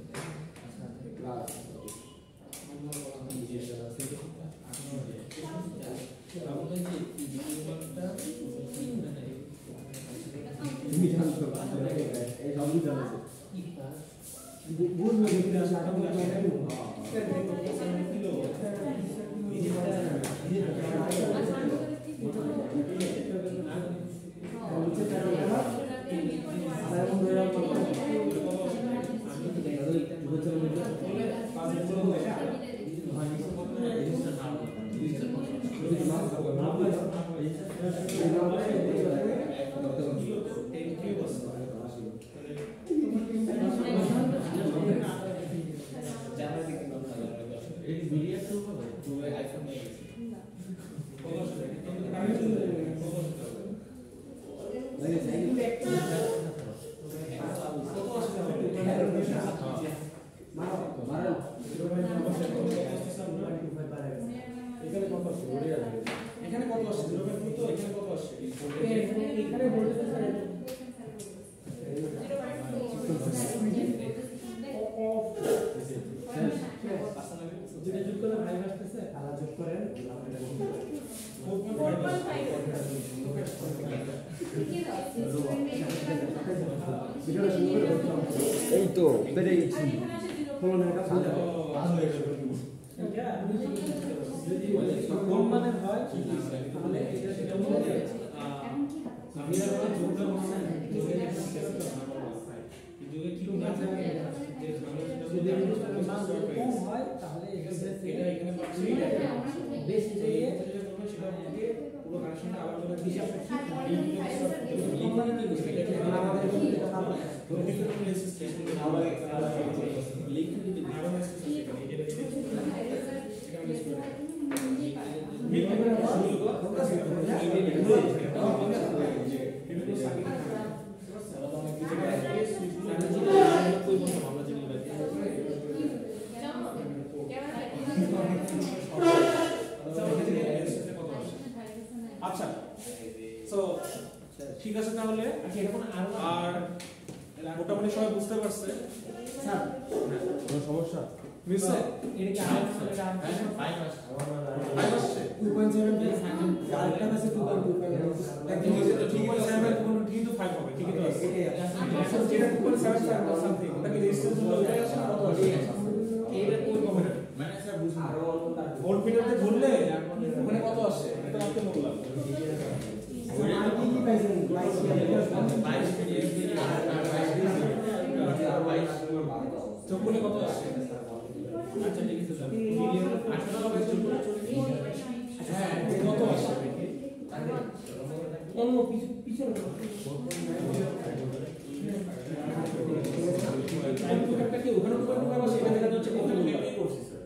এখানে কত আসছে 0.2 তো এখানে কত আসছে এখানে বলতে স্যার দুটো যোগ করলে ভাই আসতেছে আলাদা যোগ করেন 4.5 এই তো পেরে গেছি এটা যদি কম মানের হয় তাহলে এটা সেটা মধ্যে আমি আর যোগটা মনে যুগে কি না থাকে যে যদি রেজিস্টারের মান কম হয় তাহলে এটা এখানে পাচ্ছি বেশি দিয়ে সেটা থেকে পুরো কানেকশনটা আলাদা করে হিসাব আচ্ছা সো ঠিক আছে তাহলে আর মোটামুটি সবাই বুঝতে পারছে স্যার কোনো সমস্যা নিশ্চয় এটা কি ফাইভ আসছে 2.7 আরেকটা আছে 2.25 ঠিক আছে 2.7 কিন্তু 5 হবে ঠিকই তো আছে যেটা 2.7 সামথিং ওটা কি রেজিস্ট্যান্স হলো ওটাই আছে না কত আছে এইটা কোন কম্পিউটার মানে স্যার বুঝুন আরো ভোল্টমিটারতে ধরলে ওখানে কত আসছে এটা আপনি বললাম আর কি কি পাইছেন 22 চব্বলে কত আসছে আচ্ছা ঠিক আছে স্যার মিলিয়ন 8 টাকা বাই 14 হ্যাঁ কত আসছে অন্য পিছনে টাইম টু ফ্যাক্টর কি ওখানে তো কত আসছে এটা দেখা যাচ্ছে কত মিলিয়ন করছে স্যার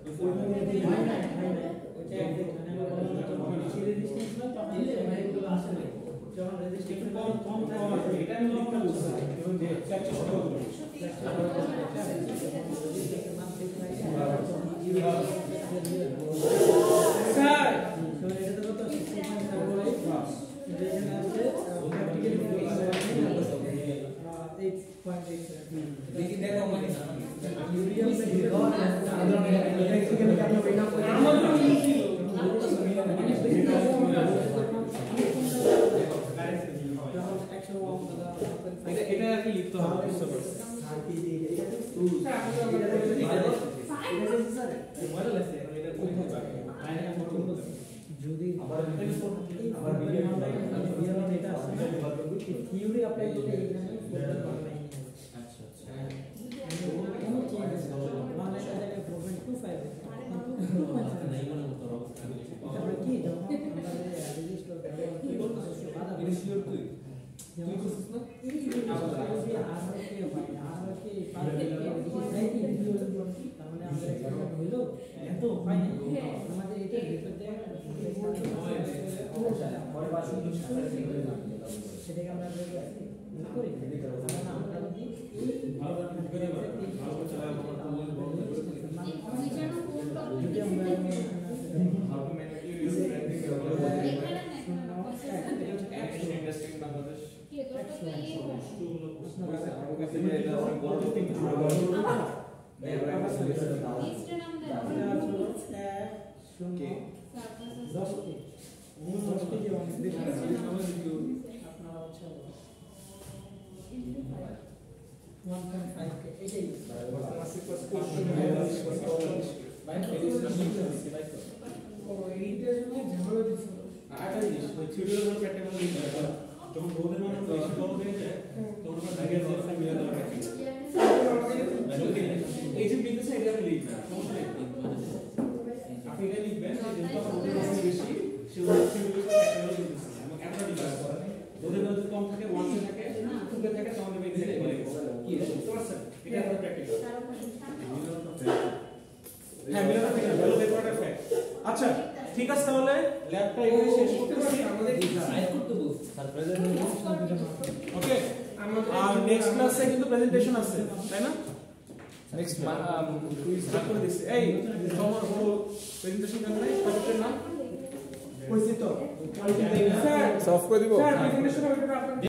যখন রেজিস্ট্রেশন কম আসবে এটা আমি লিখতে বলছি এবং যে ফ্যাক্টর কত হবে স্যার এটা তো কত 8.8 দেখি দেখো মানে এটা আর কি লিখতে হবে বুঝতে পারছি যদি আবার থিওরি অ্যাপ্লাই করতে এখানে আচ্ছা আচ্ছা কোনো চেঞ্জ মানে এটা জায়গায় 4.25 তারপরে কি যখন আমাদের রেজিস্টার ব্যবহার কি বলতো বাধা এটা শিওর তুই যেমন এই যে আরকে হয় আরকে পারফেক্ট তার মানে আমাদের একটা হলো এত হয় না আমাদের এটা ভেতর দিয়ে সেটাকে আমরা করি আমরা যদি যখন রোদের মানে বেশি বড় হয়ে যায় তখন আমরা দাগের জায়গাটা মিলে দেওয়ার একটা এই যে বিন্দুটা এটা আপনি লিখবেন সমস্যা নেই আপনি এটা লিখবেন যে যেহেতু আমার রোদের মানে বেশি সেগুলো একটা লিখতেছি এবং একটা ডিভাইস করা রোদের মধ্যে কম থাকে 1 এ থাকে 2 এ থাকে তখন আমি এখানে বলে কি বুঝতে পারছেন এটা একটা প্র্যাকটিক্যাল হ্যাঁ মিলানো ঠিক আছে ভালো দেখো একটা ফ্যাক্ট আচ্ছা ঠিক আছে তাহলে ল্যাবটা এখানে শেষ করতেছি আমাদের সাইড করতে বলছি স্যার প্রেজেন্টেশন ওকে আর নেক্সট ক্লাসে কিন্তু প্রেজেন্টেশন আছে তাই না নেক্সট কুইজ করে দিচ্ছি এই তোমার হলো প্রেজেন্টেশন কেন নাই টপিকের নাম পরিচিত স্যার সফট করে দিব স্যার প্রেজেন্টেশন ওইটা আপনার